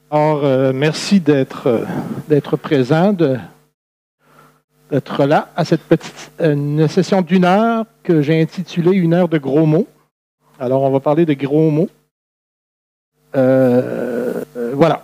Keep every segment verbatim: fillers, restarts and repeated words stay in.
Alors, euh, merci d'être euh, d'être présent, de, d'être là à cette petite une session d'une heure que j'ai intitulée Une heure de gros mots. Alors, on va parler de gros mots. Euh, euh, voilà.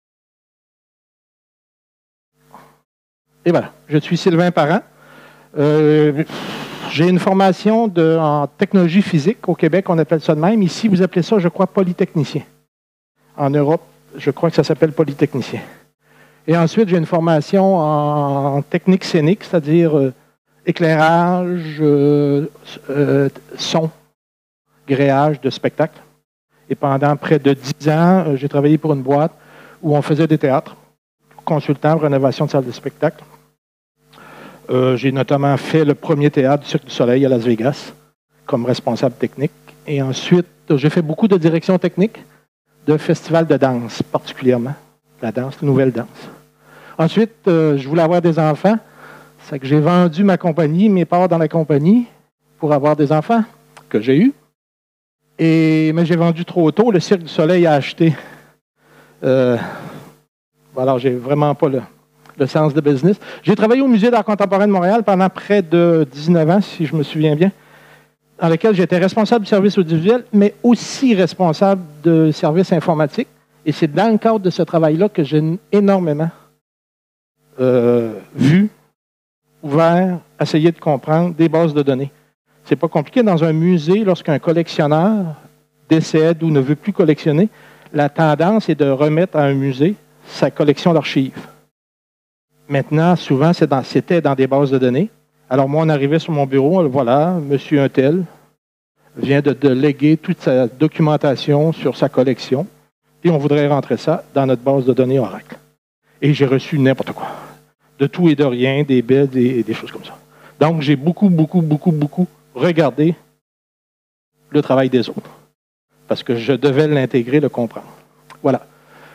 Et voilà. Je suis Sylvain Parent. Euh, j'ai une formation de, en technologie physique. Au Québec, on appelle ça de même. Ici, vous appelez ça, je crois, polytechnicien. En Europe, je crois que ça s'appelle polytechnicien. Et ensuite, j'ai une formation en technique scénique, c'est-à-dire euh, éclairage, euh, euh, son, gréage de spectacle. Et pendant près de dix ans, euh, j'ai travaillé pour une boîte où on faisait des théâtres, consultant, rénovation de salles de spectacle. Euh, j'ai notamment fait le premier théâtre du Cirque du Soleil à Las Vegas comme responsable technique. Et ensuite, j'ai fait beaucoup de direction technique de festivals de danse, particulièrement. La danse, la nouvelle danse. Ensuite, euh, je voulais avoir des enfants. C'est que j'ai vendu ma compagnie, mes parts dans la compagnie, pour avoir des enfants, que j'ai eus. Et, mais j'ai vendu trop tôt. Le Cirque du Soleil a acheté. Euh, alors, j'ai vraiment pas le, le sens de business. J'ai travaillé au Musée d'art contemporain de Montréal pendant près de dix-neuf ans, si je me souviens bien, dans lequel j'étais responsable du service audiovisuel, mais aussi responsable de service informatique. Et c'est dans le cadre de ce travail-là que j'ai énormément euh, vu, ouvert, essayé de comprendre des bases de données. C'est pas compliqué. Dans un musée, lorsqu'un collectionneur décède ou ne veut plus collectionner, la tendance est de remettre à un musée sa collection d'archives. Maintenant, souvent, c'est dans, c'était dans des bases de données. Alors moi, on arrivait sur mon bureau, voilà, monsieur un tel vient de, de léguer toute sa documentation sur sa collection et on voudrait rentrer ça dans notre base de données Oracle. Et j'ai reçu n'importe quoi. De tout et de rien, des belles, des, des choses comme ça. Donc, j'ai beaucoup, beaucoup, beaucoup, beaucoup regardé le travail des autres. Parce que je devais l'intégrer, le comprendre. Voilà.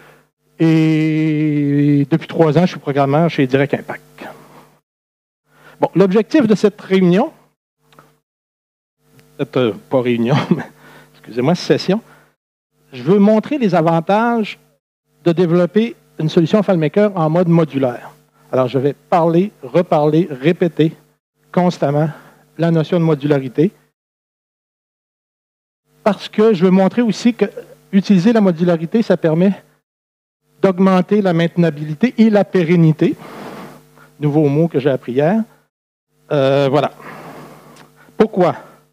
Et depuis trois ans, je suis programmeur chez Direct Impact. Bon, l'objectif de cette réunion, cette, euh, pas réunion, mais, excusez-moi, session, je veux montrer les avantages de développer une solution FileMaker en mode modulaire. Alors, je vais parler, reparler, répéter constamment la notion de modularité parce que je veux montrer aussi que utiliser la modularité, ça permet d'augmenter la maintenabilité et la pérennité. Nouveau mot que j'ai appris hier. Euh, voilà. Pourquoi?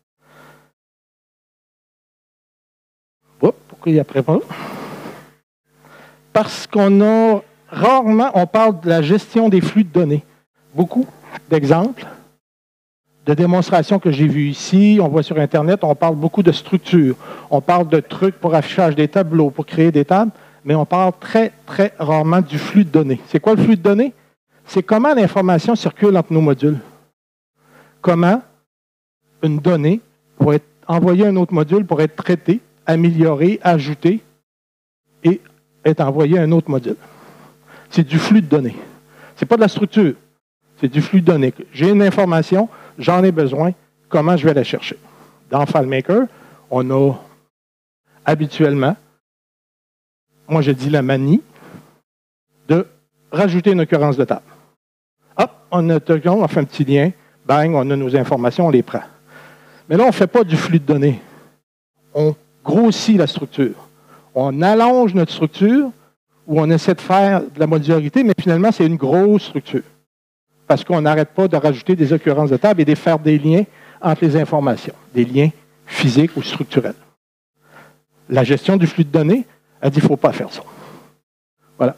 Oh, pourquoi il y a après pas? Parce qu'on a rarement, on parle de la gestion des flux de données. Beaucoup d'exemples, de démonstrations que j'ai vues ici, on voit sur Internet, on parle beaucoup de structure. On parle de trucs pour affichage des tableaux, pour créer des tables, mais on parle très, très rarement du flux de données. C'est quoi le flux de données? C'est comment l'information circule entre nos modules. Comment une donnée va être envoyée à un autre module pour être traitée, améliorée, ajoutée et être envoyée à un autre module. C'est du flux de données. Ce n'est pas de la structure, c'est du flux de données. J'ai une information, j'en ai besoin, comment je vais la chercher? Dans FileMaker, on a habituellement, moi je dis la manie, de rajouter une occurrence de table. Hop, on a, on fait un petit lien, bang, on a nos informations, on les prend. Mais là, on ne fait pas du flux de données. On grossit la structure. On allonge notre structure ou on essaie de faire de la modularité, mais finalement, c'est une grosse structure. Parce qu'on n'arrête pas de rajouter des occurrences de table et de faire des liens entre les informations, des liens physiques ou structurels. La gestion du flux de données, elle dit qu'il ne faut pas faire ça. Voilà.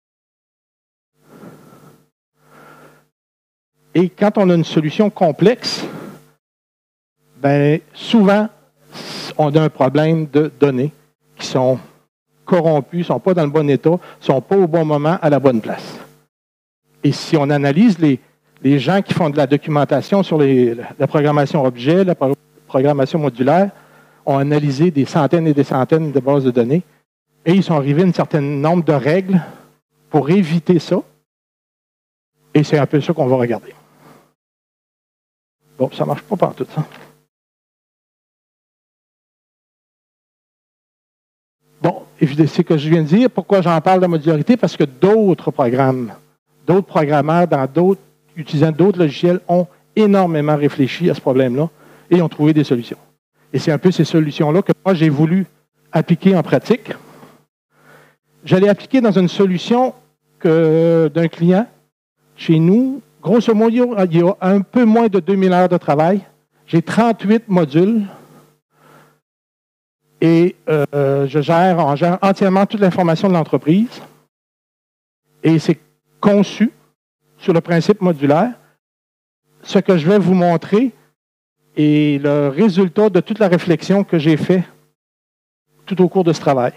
Et quand on a une solution complexe, ben, souvent, on a un problème de données qui sont corrompues, ne sont pas dans le bon état, ne sont pas au bon moment, à la bonne place. Et si on analyse les, les gens qui font de la documentation sur les, la programmation objet, la programmation modulaire, ont analysé des centaines et des centaines de bases de données et ils sont arrivés à un certain nombre de règles pour éviter ça. Et c'est un peu ça qu'on va regarder. Bon, ça ne marche pas partout, ça. Bon, évidemment, c'est ce que je viens de dire. Pourquoi j'en parle de modularité? Parce que d'autres programmes, d'autres programmeurs, dans d'autres, utilisant d'autres logiciels, ont énormément réfléchi à ce problème-là et ont trouvé des solutions. Et c'est un peu ces solutions-là que moi, j'ai voulu appliquer en pratique. J'allais appliquer dans une solution que, d'un client chez nous. Grosso modo, il y a un peu moins de deux mille heures de travail. J'ai trente-huit modules et euh, je gère, on gère entièrement toute l'information de l'entreprise. Et c'est conçu sur le principe modulaire. Ce que je vais vous montrer est le résultat de toute la réflexion que j'ai faite tout au cours de ce travail.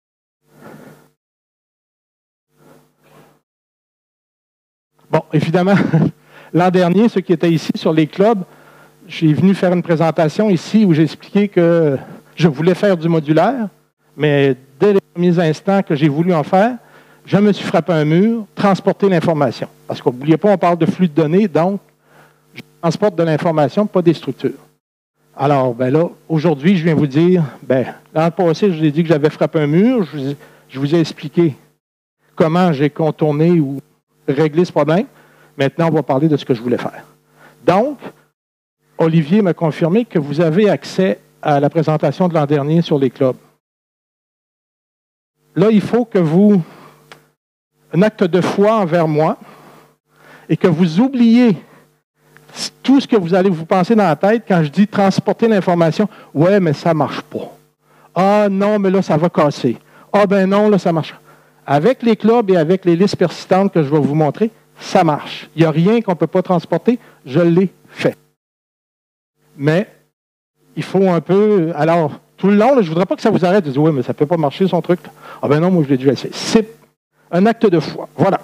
Bon, évidemment, l'an dernier, ceux qui étaient ici sur les clubs, j'ai venu faire une présentation ici où j'ai expliqué que je voulais faire du modulaire, mais dès les premiers instants que j'ai voulu en faire, je me suis frappé un mur, transporter l'information. Parce qu'oubliez pas, on parle de flux de données, donc je transporte de l'information, pas des structures. Alors, ben là, aujourd'hui, je viens vous dire, ben, l'an passé, je vous ai dit que j'avais frappé un mur, je vous ai, je vous ai expliqué comment j'ai contourné ou réglé ce problème. Maintenant, on va parler de ce que je voulais faire. Donc, Olivier m'a confirmé que vous avez accès à la présentation de l'an dernier sur les clubs. Là, il faut que vous, un acte de foi envers moi, et que vous oubliez tout ce que vous allez vous penser dans la tête quand je dis transporter l'information. Ouais, mais ça ne marche pas. Ah non, mais là, ça va casser. Ah ben non, là, ça marche. Avec les clubs et avec les listes persistantes que je vais vous montrer, ça marche. Il n'y a rien qu'on ne peut pas transporter. Je l'ai fait. Mais il faut un peu... Alors, tout le long, là, je ne voudrais pas que ça vous arrête de dire « Oui, mais ça ne peut pas marcher, son truc. » Ah ben non, moi, je l'ai déjà essayé. C'est un acte de foi. Voilà.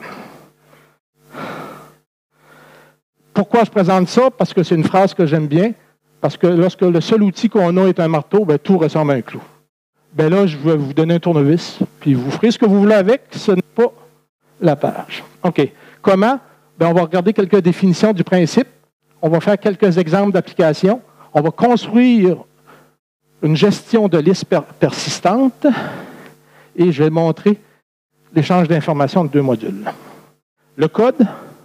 Pourquoi je présente ça? Parce que c'est une phrase que j'aime bien. Parce que lorsque le seul outil qu'on a est un marteau, ben, tout ressemble à un clou. Ben là, je vais vous donner un tournevis, puis vous ferez ce que vous voulez avec. Ce n'est pas la page. OK. Comment? Ben, on va regarder quelques définitions du principe. On va faire quelques exemples d'application. On va construire une gestion de liste per persistante et je vais montrer l'échange d'informations de deux modules. Le code,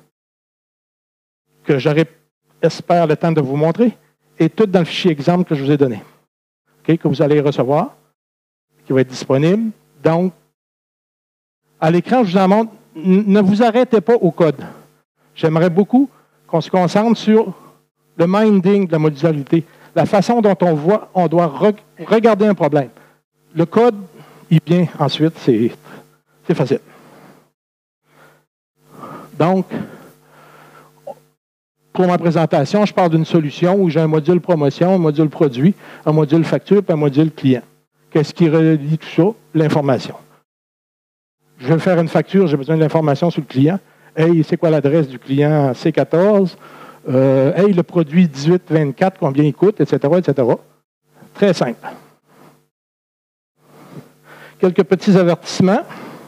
que j'aurai, espère, le temps de vous montrer, est tout dans le fichier exemple que je vous ai donné, okay, que vous allez recevoir, qui va être disponible. Donc, à l'écran, je vous en montre. Ne vous arrêtez pas au code. J'aimerais beaucoup qu'on se concentre sur le minding de la modularité, la façon dont on voit, on doit re regarder un problème. Le code, il vient ensuite, c'est facile. Donc, pour ma présentation, je parle d'une solution où j'ai un module promotion, un module produit, un module facture et un module client. Qu'est-ce qui relie tout ça? L'information. Je vais faire une facture, j'ai besoin de l'information sur le client. Hey, c'est quoi l'adresse du client C quatorze? Euh, hey, le produit dix-huit vingt-quatre, combien il coûte, et cetera, et cetera. Très simple. Quelques petits avertissements.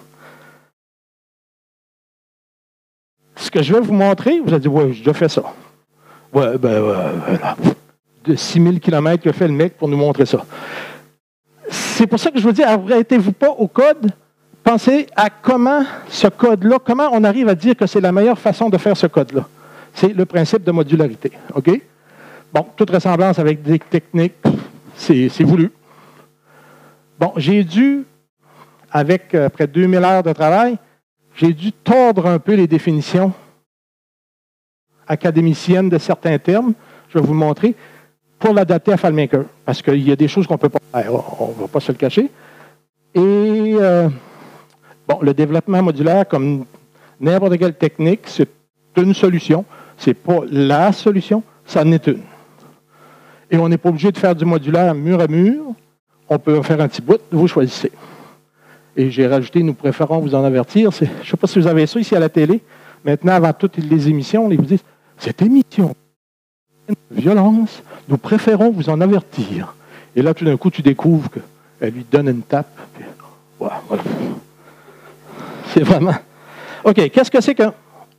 Ce que je vais vous montrer, vous allez dire, ouais, j'ai déjà fait ça. Ouais, ben, ouais, de six mille kilomètres que fait le mec pour nous montrer ça. C'est pour ça que je vous dis, arrêtez-vous pas au code. Pensez à comment ce code-là, comment on arrive à dire que c'est la meilleure façon de faire ce code-là. C'est le principe de modularité. OK? Bon, toute ressemblance avec des techniques, c'est voulu. Bon, j'ai dû, avec euh, près de deux mille heures de travail, j'ai dû tordre un peu les définitions académiciennes de certains termes. Je vais vous le montrer pour l'adapter à FileMaker. Parce qu'il y a des choses qu'on ne peut pas faire. On ne va pas se le cacher. Et euh, bon, le développement modulaire, comme n'importe quelle technique, c'est une solution. Ce n'est pas la solution, ça en est une. Et on n'est pas obligé de faire du modulaire mur à mur. On peut en faire un petit bout, vous choisissez. Et j'ai rajouté, nous préférons vous en avertir. Je ne sais pas si vous avez ça ici à la télé. Maintenant, avant toutes les émissions, ils vous disent, cette émission est une violence, nous préférons vous en avertir. Et là, tout d'un coup, tu découvres qu'elle lui donne une tape. Puis, ouais, voilà. C'est vraiment... OK, qu'est-ce que c'est qu'un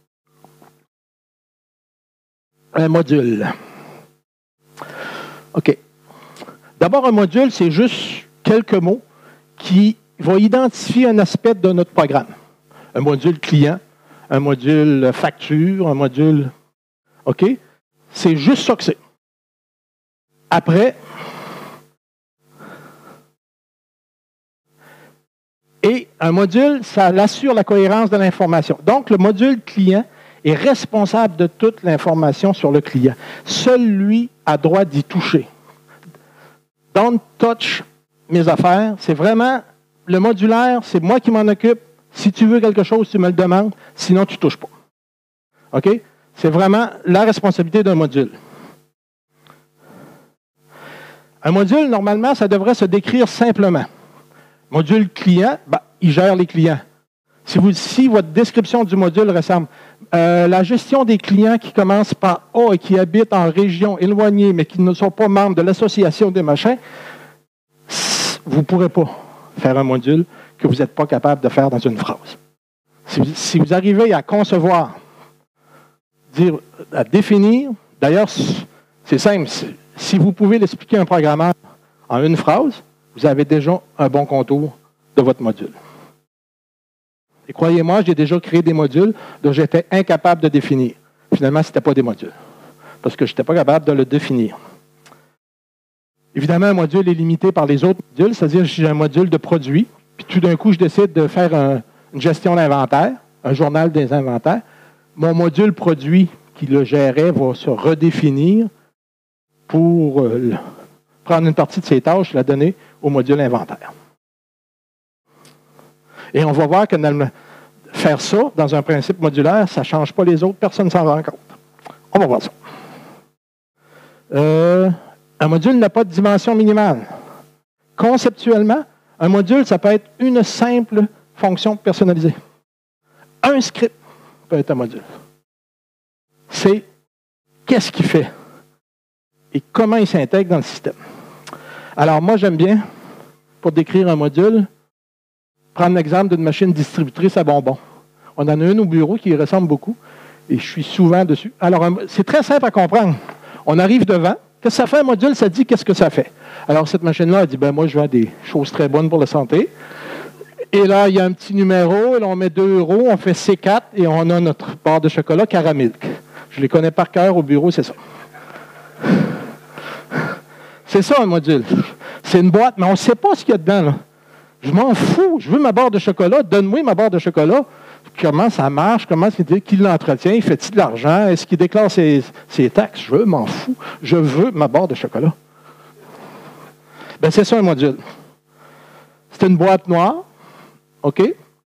un module? OK. D'abord, un module, c'est juste quelques mots qui il va identifier un aspect de notre programme. Un module client, un module facture, un module... OK? C'est juste ça que c'est. Après... Et un module, ça assure la cohérence de l'information. Donc, le module client est responsable de toute l'information sur le client. Seul lui a droit d'y toucher. Don't touch mes affaires. C'est vraiment, le modulaire, c'est moi qui m'en occupe. Si tu veux quelque chose, tu me le demandes. Sinon, tu ne touches pas. OK? C'est vraiment la responsabilité d'un module. Un module, normalement, ça devrait se décrire simplement. Module client, ben, il gère les clients. Si, vous, si votre description du module ressemble, euh, la gestion des clients qui commencent par A et qui habitent en région éloignée, mais qui ne sont pas membres de l'association des machins, vous ne pourrez pas faire un module que vous n'êtes pas capable de faire dans une phrase. Si vous, si vous arrivez à concevoir, dire, à définir, d'ailleurs, c'est simple, si vous pouvez l'expliquer à un programmeur en une phrase, vous avez déjà un bon contour de votre module. Et croyez-moi, j'ai déjà créé des modules dont j'étais incapable de définir. Finalement, ce n'était pas des modules, parce que je n'étais pas capable de le définir. Évidemment, un module est limité par les autres modules, c'est-à-dire que j'ai un module de produit, puis tout d'un coup, je décide de faire un, une gestion d'inventaire, un journal des inventaires. Mon module produit qui le gérait va se redéfinir pour euh, prendre une partie de ses tâches et la donner au module inventaire. Et on va voir que dans le, faire ça, dans un principe modulaire, ça ne change pas les autres, personne ne s'en rend compte. On va voir ça. Euh, un module n'a pas de dimension minimale. Conceptuellement, un module, ça peut être une simple fonction personnalisée. Un script peut être un module. C'est qu'est-ce qu'il fait et comment il s'intègre dans le système. Alors, moi, j'aime bien, pour décrire un module, prendre l'exemple d'une machine distributrice à bonbons. On en a une au bureau qui ressemble beaucoup et je suis souvent dessus. Alors, c'est très simple à comprendre. On arrive devant. Qu'est-ce que ça fait un module? Ça dit qu'est-ce que ça fait. Alors, cette machine-là, elle dit, ben moi, je vends des choses très bonnes pour la santé. Et là, il y a un petit numéro, et là, on met deux euros, on fait C quatre et on a notre barre de chocolat Caramilk. Je les connais par cœur au bureau, c'est ça. C'est ça, un module. C'est une boîte, mais on ne sait pas ce qu'il y a dedans, là. Je m'en fous. Je veux ma barre de chocolat. Donne-moi ma barre de chocolat. Comment ça marche? Comment est-ce qu'il, qu'il l'entretient? Il fait-il de l'argent? Est-ce qu'il déclare ses, ses taxes? Je veux, m'en fous. Je veux ma barre de chocolat. Bien, c'est ça un module. C'est une boîte noire, OK,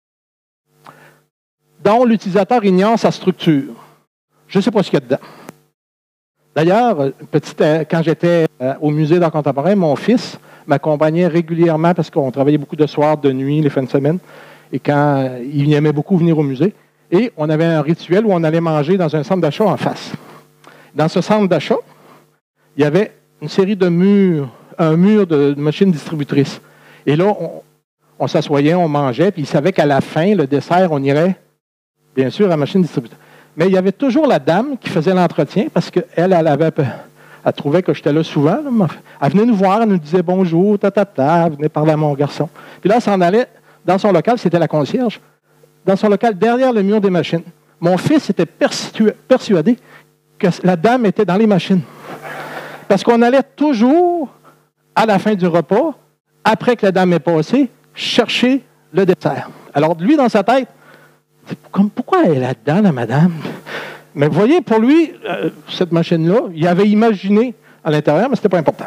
dont l'utilisateur ignore sa structure. Je ne sais pas ce qu'il y a dedans. D'ailleurs, petite, quand j'étais au musée d'art contemporain, mon fils m'accompagnait régulièrement parce qu'on travaillait beaucoup de soirs, de nuit, les fins de semaine. Et quand il aimait beaucoup venir au musée. Et on avait un rituel où on allait manger dans un centre d'achat en face. Dans ce centre d'achat, il y avait une série de murs, un mur de machines distributrices. Et là, on, on s'assoyait, on mangeait, puis il savait qu'à la fin, le dessert, on irait, bien sûr, à la machine distributrice. Mais il y avait toujours la dame qui faisait l'entretien parce qu'elle, elle avait... Elle trouvait que j'étais là souvent. Là. Elle venait nous voir, elle nous disait bonjour, ta, ta, ta, elle venait parler à mon garçon. Puis là, elle s'en allait dans son local, c'était la concierge, dans son local, derrière le mur des machines. Mon fils était persuadé, persuadé que la dame était dans les machines. Parce qu'on allait toujours, à la fin du repas, après que la dame est passée, chercher le dessert. Alors, lui, dans sa tête, comme, pourquoi elle est là-dedans, la madame? Mais vous voyez, pour lui, euh, cette machine-là, il avait imaginé à l'intérieur, mais ce n'était pas important.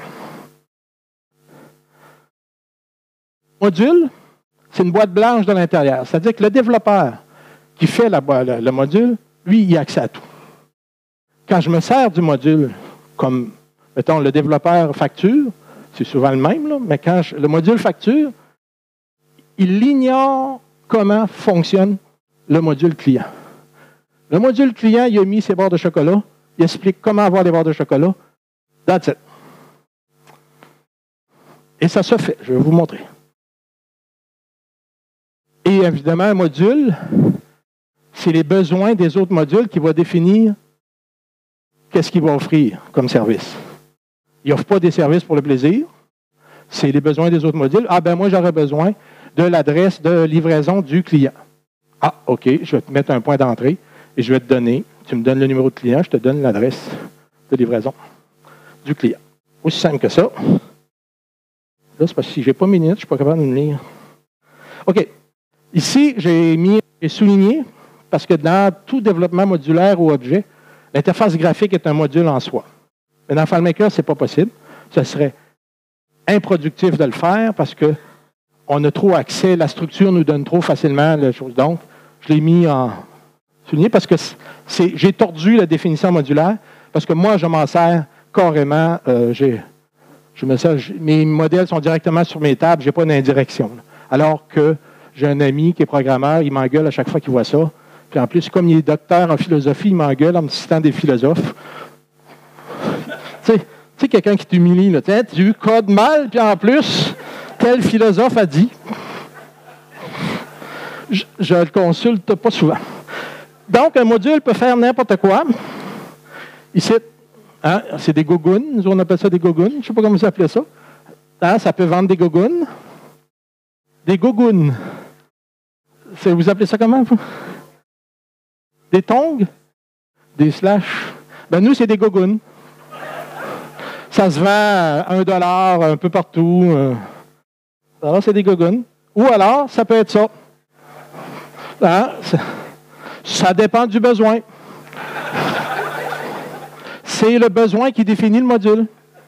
Module, c'est une boîte blanche de l'intérieur. C'est-à-dire que le développeur qui fait la, le, le module, lui, il a accès à tout. Quand je me sers du module, comme, mettons, le développeur facture, c'est souvent le même, là, mais quand je, le module facture, il ignore comment fonctionne le module client. Le module client, il a mis ses barres de chocolat, il explique comment avoir des barres de chocolat. That's it. Et ça se fait, je vais vous montrer. Et évidemment, un module, c'est les besoins des autres modules qui vont définir qu'est-ce qu'il va offrir comme service. Il n'offre pas des services pour le plaisir, c'est les besoins des autres modules. Ah ben moi, j'aurais besoin de l'adresse de livraison du client. Ah, OK, je vais te mettre un point d'entrée et je vais te donner, tu me donnes le numéro de client, je te donne l'adresse de livraison du client. Aussi simple que ça. Là, c'est parce que si je n'ai pas mes lunettes, je ne suis pas capable de me lire. OK. Ici, j'ai mis, j'ai souligné, parce que dans tout développement modulaire ou objet, l'interface graphique est un module en soi. Mais dans FileMaker, ce n'est pas possible. Ce serait improductif de le faire parce qu'on a trop accès, la structure nous donne trop facilement les choses. Donc, je l'ai mis en souligné parce que c'est, j'ai tordu la définition modulaire parce que moi, je m'en sers carrément. Euh, j'ai, je me sers, mes modèles sont directement sur mes tables, je n'ai pas d'indirection. Là. Alors que j'ai un ami qui est programmeur, il m'engueule à chaque fois qu'il voit ça. Puis en plus, comme il est docteur en philosophie, il m'engueule en me citant des philosophes. Tu sais, tu sais, quelqu'un qui t'humilie, là, tu codes mal, puis en plus, tel philosophe a dit. Je, je le consulte pas souvent. Donc, un module peut faire n'importe quoi. Ici, hein, c'est des gougounes. Nous, on appelle ça des gougounes. Je ne sais pas comment vous appelez ça. Hein, ça peut vendre des gougounes. Des gougounes. C'est, vous appelez ça comment, vous? Des tongs? Des slash? Ben, nous, c'est des gougounes. Ça se vend à un dollar un peu partout. Alors, c'est des gougounes. Ou alors, ça peut être ça. Hein? Ça, ça dépend du besoin. C'est le besoin qui définit le module.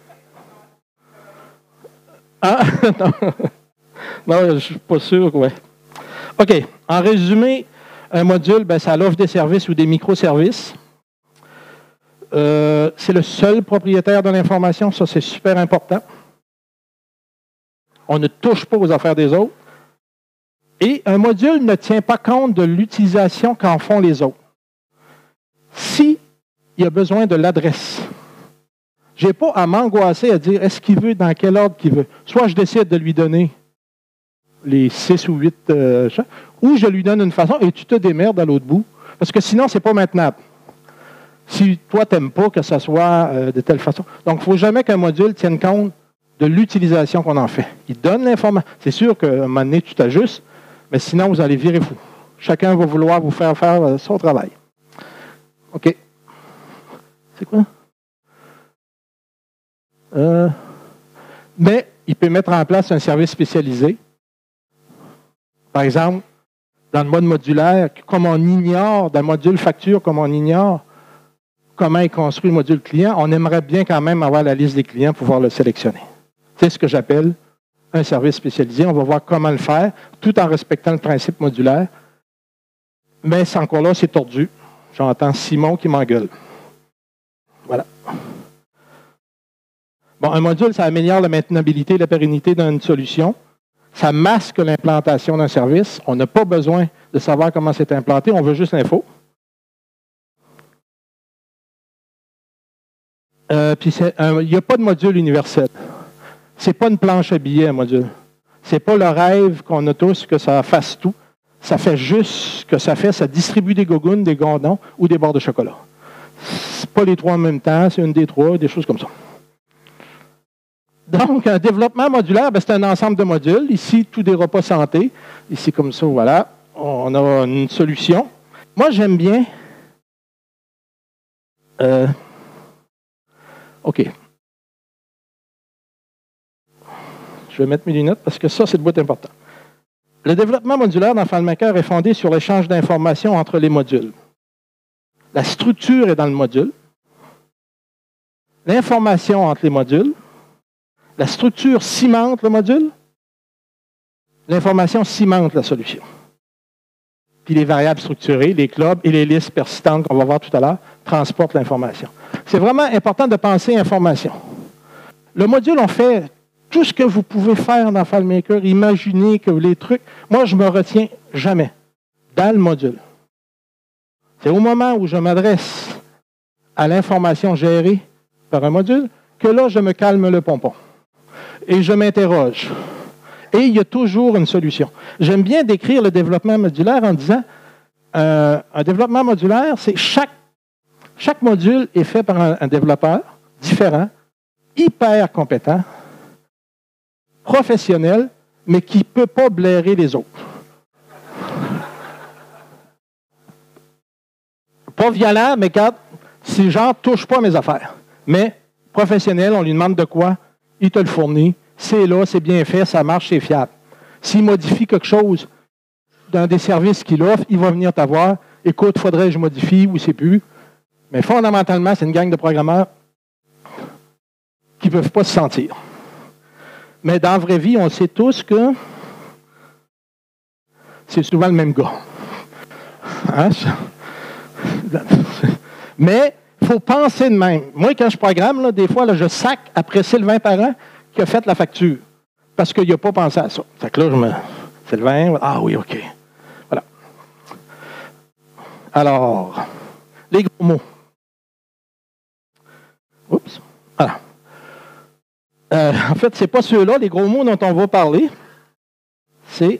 Hein? Non. Non, je ne suis pas sûr. Ouais. OK. En résumé, un module, ben, ça l'offre des services ou des microservices. Euh, c'est le seul propriétaire de l'information. Ça, c'est super important. On ne touche pas aux affaires des autres. Et un module ne tient pas compte de l'utilisation qu'en font les autres. S'il y a besoin de l'adresse, je n'ai pas à m'angoisser à dire est-ce qu'il veut, dans quel ordre qu'il veut. Soit je décide de lui donner les six ou huit euh, ou je lui donne une façon et tu te démerdes à l'autre bout. Parce que sinon, ce n'est pas maintenable. Si toi, tu n'aimes pas que ça soit euh, de telle façon. Donc, il ne faut jamais qu'un module tienne compte de l'utilisation qu'on en fait. Il donne l'information. C'est sûr qu'à un moment donné, tu t'ajustes, mais sinon, vous allez virer fou. Chacun va vouloir vous faire faire euh, son travail. OK. C'est quoi? Euh, mais il peut mettre en place un service spécialisé. Par exemple, dans le mode modulaire, comme on ignore, dans le module facture, comme on ignore comment est construit le module client, on aimerait bien quand même avoir la liste des clients pour pouvoir le sélectionner. C'est ce que j'appelle un service spécialisé. On va voir comment le faire, tout en respectant le principe modulaire. Mais c'est encore là, c'est tordu. J'entends Simon qui m'engueule. Voilà. Bon, un module, ça améliore la maintenabilité et la pérennité d'une solution. Ça masque l'implantation d'un service. On n'a pas besoin de savoir comment c'est implanté, on veut juste l'info. Euh, puis il n'y a pas de module universel. Ce n'est pas une planche à billets, un module. Ce n'est pas le rêve qu'on a tous que ça fasse tout. Ça fait juste ce que ça fait, ça distribue des gougounes, des gondons ou des barres de chocolat. Ce n'est pas les trois en même temps, c'est une des trois, des choses comme ça. Donc, un développement modulaire, ben, c'est un ensemble de modules. Ici, tous des repas santé. Ici, comme ça, voilà. On a une solution. Moi, j'aime bien... Euh, OK. Je vais mettre mes lunettes parce que ça, c'est le bout important. Le développement modulaire dans FileMaker est fondé sur l'échange d'informations entre les modules. La structure est dans le module. L'information entre les modules. La structure cimente le module. L'information cimente la solution. Puis les variables structurées, les clubs et les listes persistantes qu'on va voir tout à l'heure transportent l'information. C'est vraiment important de penser information. Le module, on fait tout ce que vous pouvez faire dans FileMaker. Imaginez que les trucs... Moi, je ne me retiens jamais dans le module. C'est au moment où je m'adresse à l'information gérée par un module que là, je me calme le pompon. Et je m'interroge. Et il y a toujours une solution. J'aime bien décrire le développement modulaire en disant euh, un développement modulaire, c'est chaque, chaque module est fait par un, un développeur différent, hyper compétent, professionnel, mais qui ne peut pas blairer les autres. Pas violent, mais quand, si genre, touche pas à mes affaires. Mais professionnel, on lui demande de quoi, il te le fournit, c'est là, c'est bien fait, ça marche, c'est fiable. S'il modifie quelque chose dans des services qu'il offre, il va venir t'avoir. Écoute, faudrait que je modifie ou c'est plus. Mais fondamentalement, c'est une gang de programmeurs qui ne peuvent pas se sentir. Mais dans la vraie vie, on sait tous que c'est souvent le même gars. Hein? Mais il faut penser de même. Moi, quand je programme, là, des fois, là, je sac après Sylvain Parent qui a fait la facture. Parce qu'il n'a pas pensé à ça. Fait que là, je me... Sylvain, ah oui, OK. Voilà. Alors, les gros mots. Oups. Voilà. Euh, en fait, ce n'est pas ceux-là, les gros mots dont on va parler. C'est...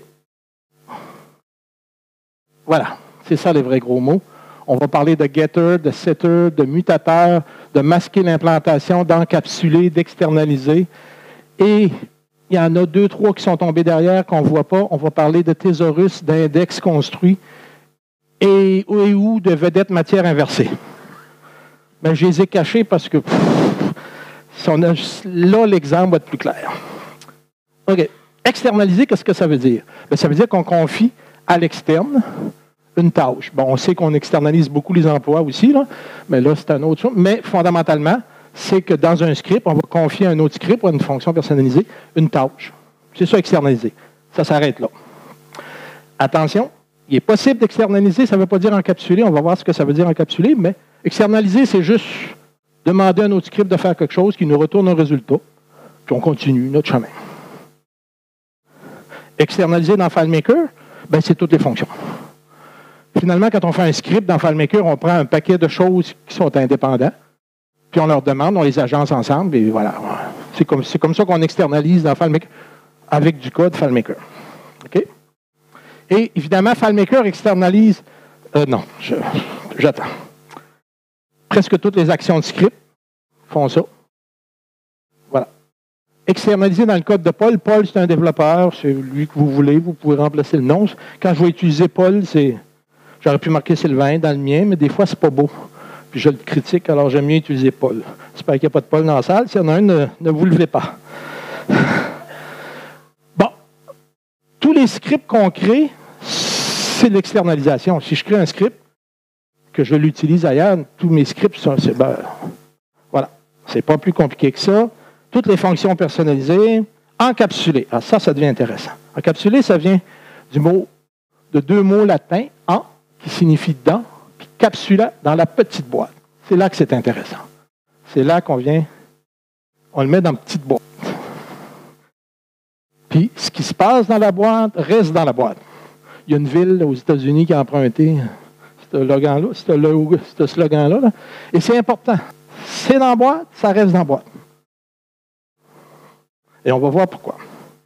Voilà. C'est ça, les vrais gros mots. On va parler de getter, de setter, de mutateur, de masquer l'implantation, d'encapsuler, d'externaliser. Et il y en a deux, trois qui sont tombés derrière qu'on ne voit pas. On va parler de thésaurus, d'index construit et, et ou de vedette matière inversée. Mais je les ai cachés parce que pff, si on a, là, l'exemple va être plus clair. OK. Externaliser, qu'est-ce que ça veut dire? Bien, ça veut dire qu'on confie à l'externe une tâche. Bon, on sait qu'on externalise beaucoup les emplois aussi, là, mais là, c'est un autre chose. Mais fondamentalement, c'est que dans un script, on va confier à un autre script ou à une fonction personnalisée une tâche. C'est ça, externaliser. Ça s'arrête là. Attention, il est possible d'externaliser, ça ne veut pas dire encapsuler, on va voir ce que ça veut dire encapsuler, mais externaliser, c'est juste demander à un autre script de faire quelque chose qui nous retourne un résultat, puis on continue notre chemin. Externaliser dans FileMaker, ben, c'est toutes les fonctions. Finalement, quand on fait un script dans FileMaker, on prend un paquet de choses qui sont indépendants, puis on leur demande, on les agence ensemble, et voilà. C'est comme, c'est comme ça qu'on externalise dans FileMaker avec du code FileMaker. OK? Et évidemment, FileMaker externalise... Euh, non, je, j'attends. Presque toutes les actions de script font ça. Voilà. Externaliser dans le code de Paul. Paul, c'est un développeur, c'est lui que vous voulez, vous pouvez remplacer le nom. Quand je vais utiliser Paul, c'est... J'aurais pu marquer Sylvain dans le mien, mais des fois, c'est pas beau. Puis je le critique, alors j'aime mieux utiliser Paul. J'espère qu'il n'y a pas de Paul dans la salle. S'il y en a un, ne, ne vous levez pas. Bon. Tous les scripts qu'on crée, c'est de l'externalisation. Si je crée un script, que je l'utilise ailleurs, tous mes scripts sont... C'est, ben, voilà. C'est pas plus compliqué que ça. Toutes les fonctions personnalisées, encapsulées. Alors ça, ça devient intéressant. Encapsulé, ça vient du mot, de deux mots latins, en, qui signifie dans, puis capsula, dans la petite boîte. C'est là que c'est intéressant. C'est là qu'on vient, on le met dans une petite boîte. Puis, ce qui se passe dans la boîte reste dans la boîte. Il y a une ville aux États-Unis qui a emprunté ce slogan-là, ce slogan-là, là, et c'est important. C'est dans la boîte, ça reste dans la boîte. Et on va voir pourquoi.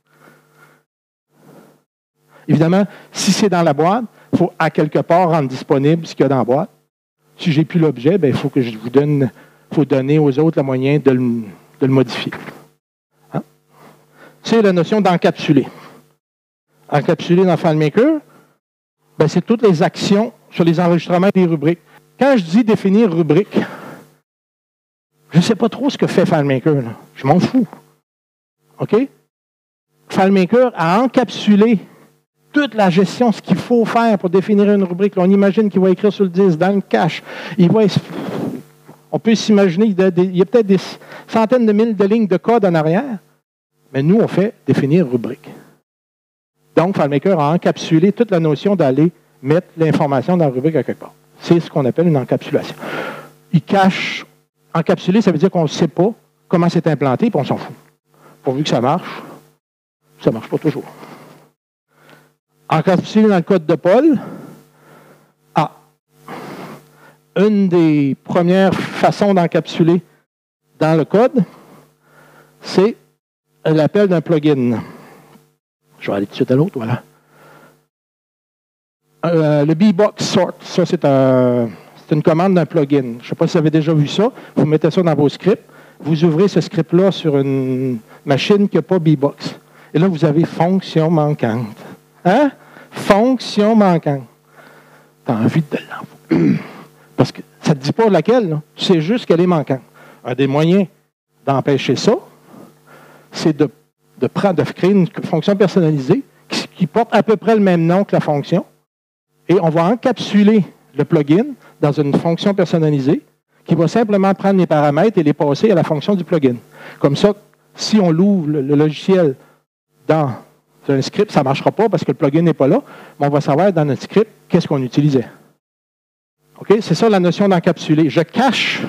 Évidemment, si c'est dans la boîte, il faut à quelque part rendre disponible ce qu'il y a dans la boîte. Si je n'ai plus l'objet, ben, il faut que je vous donne, il faut donner aux autres le moyen de le, de le modifier. Hein? C'est la notion d'encapsuler. Encapsuler dans FileMaker, ben, c'est toutes les actions sur les enregistrements des rubriques. Quand je dis définir rubrique, je ne sais pas trop ce que fait FileMaker. Là. Je m'en fous. OK? FileMaker a encapsulé toute la gestion, ce qu'il faut faire pour définir une rubrique. Là, on imagine qu'il va écrire sur le disque, dans le cache. Il va, on peut s'imaginer qu'il y a peut-être des centaines de mille de lignes de code en arrière, mais nous, on fait définir rubrique. Donc, FileMaker a encapsulé toute la notion d'aller mettre l'information dans la rubrique à quelque part. C'est ce qu'on appelle une encapsulation. Il cache, encapsuler, ça veut dire qu'on ne sait pas comment c'est implanté, puis on s'en fout. Pourvu que ça marche, ça ne marche pas toujours. Encapsulé dans le code de Paul, ah, une des premières façons d'encapsuler dans le code, c'est l'appel d'un plugin. Je vais aller tout de suite à l'autre, voilà. Euh, le bbox sort, ça c'est, un, c'est une commande d'un plugin. Je ne sais pas si vous avez déjà vu ça. Vous mettez ça dans vos scripts. Vous ouvrez ce script-là sur une machine qui n'a pas bbox. Et là, vous avez fonction manquante. Hein? Fonction manquante. Tu as envie de l'envoyer. Parce que ça ne te dit pas laquelle, là. Tu sais juste qu'elle est manquante. Un des moyens d'empêcher ça, c'est de, de, prendre, de créer une fonction personnalisée qui, qui porte à peu près le même nom que la fonction. Et on va encapsuler le plugin dans une fonction personnalisée qui va simplement prendre les paramètres et les passer à la fonction du plugin. Comme ça, si on l'ouvre, le, le logiciel, dans un script, ça ne marchera pas parce que le plugin n'est pas là, mais on va savoir dans notre script qu'est-ce qu'on utilisait. OK? C'est ça la notion d'encapsuler. Je cache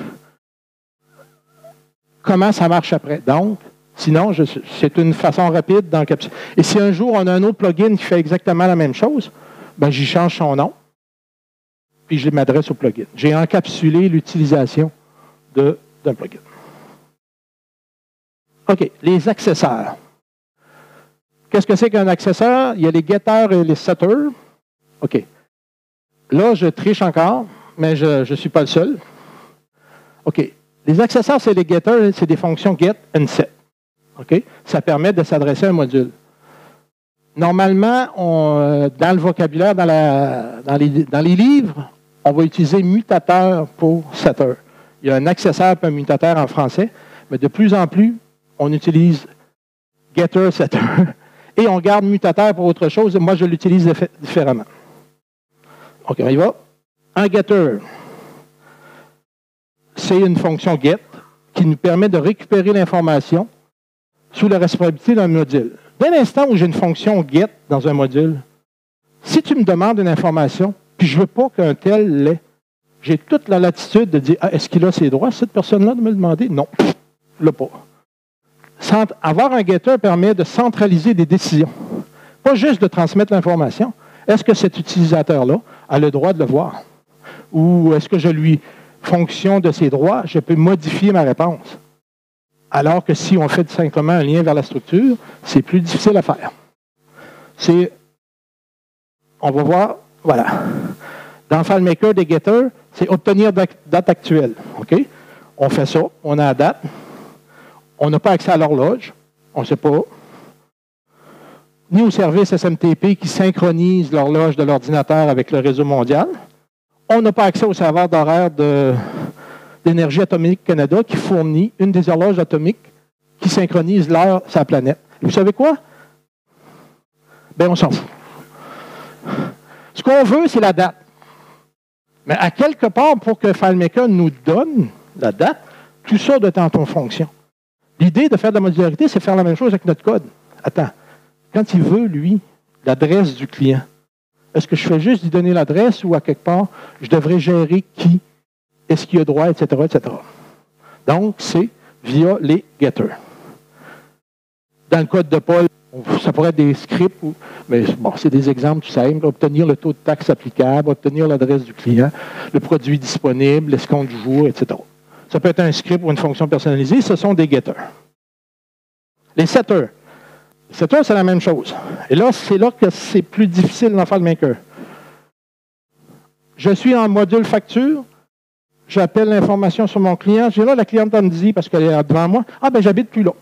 comment ça marche après. Donc, sinon, je, c'est une façon rapide d'encapsuler. Et si un jour, on a un autre plugin qui fait exactement la même chose, ben, j'y change son nom, puis je m'adresse au plugin. J'ai encapsulé l'utilisation de, d'un plugin. OK, les accesseurs. Qu'est-ce que c'est qu'un accesseur? Il y a les getters et les setters. OK. Là, je triche encore, mais je ne suis pas le seul. OK. Les accesseurs, c'est les getters, c'est des fonctions get and set. OK? Ça permet de s'adresser à un module. Normalement, on, dans le vocabulaire, dans, la, dans, les, dans les livres, on va utiliser mutateur pour setter. Il y a un accesseur et un mutateur en français, mais de plus en plus, on utilise getter, setter, et on garde mutateur pour autre chose. Moi, je l'utilise différemment. OK, on y va. Un getter, c'est une fonction get qui nous permet de récupérer l'information sous la responsabilité d'un module. Dès l'instant où j'ai une fonction get dans un module, si tu me demandes une information, puis je ne veux pas qu'un tel l'ait, j'ai toute la latitude de dire ah, est-ce qu'il a ses droits, cette personne-là, de me le demander? Non, il ne l'a pas. Cent- avoir un getter permet de centraliser des décisions. Pas juste de transmettre l'information. Est-ce que cet utilisateur-là a le droit de le voir? Ou est-ce que je lui, fonction de ses droits, je peux modifier ma réponse? Alors que si on fait simplement un lien vers la structure, c'est plus difficile à faire. C'est, on va voir, voilà. Dans FileMaker, des getters, c'est obtenir date actuelle. OK? On fait ça, on a la date. On n'a pas accès à l'horloge, on ne sait pas. Ni au service S M T P qui synchronise l'horloge de l'ordinateur avec le réseau mondial. On n'a pas accès au serveur d'horaire de, d'Énergie atomique Canada qui fournit une des horloges atomiques qui synchronise l'heure sur la planète. Et vous savez quoi? Bien, on s'en fout. Ce qu'on veut, c'est la date. Mais à quelque part, pour que FileMaker nous donne la date, tout ça doit être en ton fonction. L'idée de faire de la modularité, c'est faire la même chose avec notre code. Attends, quand il veut, lui, l'adresse du client, est-ce que je fais juste lui donner l'adresse ou à quelque part, je devrais gérer qui, est-ce qu'il a droit, et cetera, et cetera. Donc, c'est via les getters. Dans le code de Paul, ça pourrait être des scripts, mais bon, c'est des exemples tout simples. Obtenir le taux de taxe applicable, obtenir l'adresse du client, le produit disponible, l'escompte du jour, et cetera. Ça peut être un script ou une fonction personnalisée, ce sont des getters. Les setters. Les setters, c'est la même chose. Et là, c'est là que c'est plus difficile dans FileMaker. Je suis en module facture, j'appelle l'information sur mon client, j'ai là, la cliente me dit, parce qu'elle est devant moi, ah ben j'habite plus là.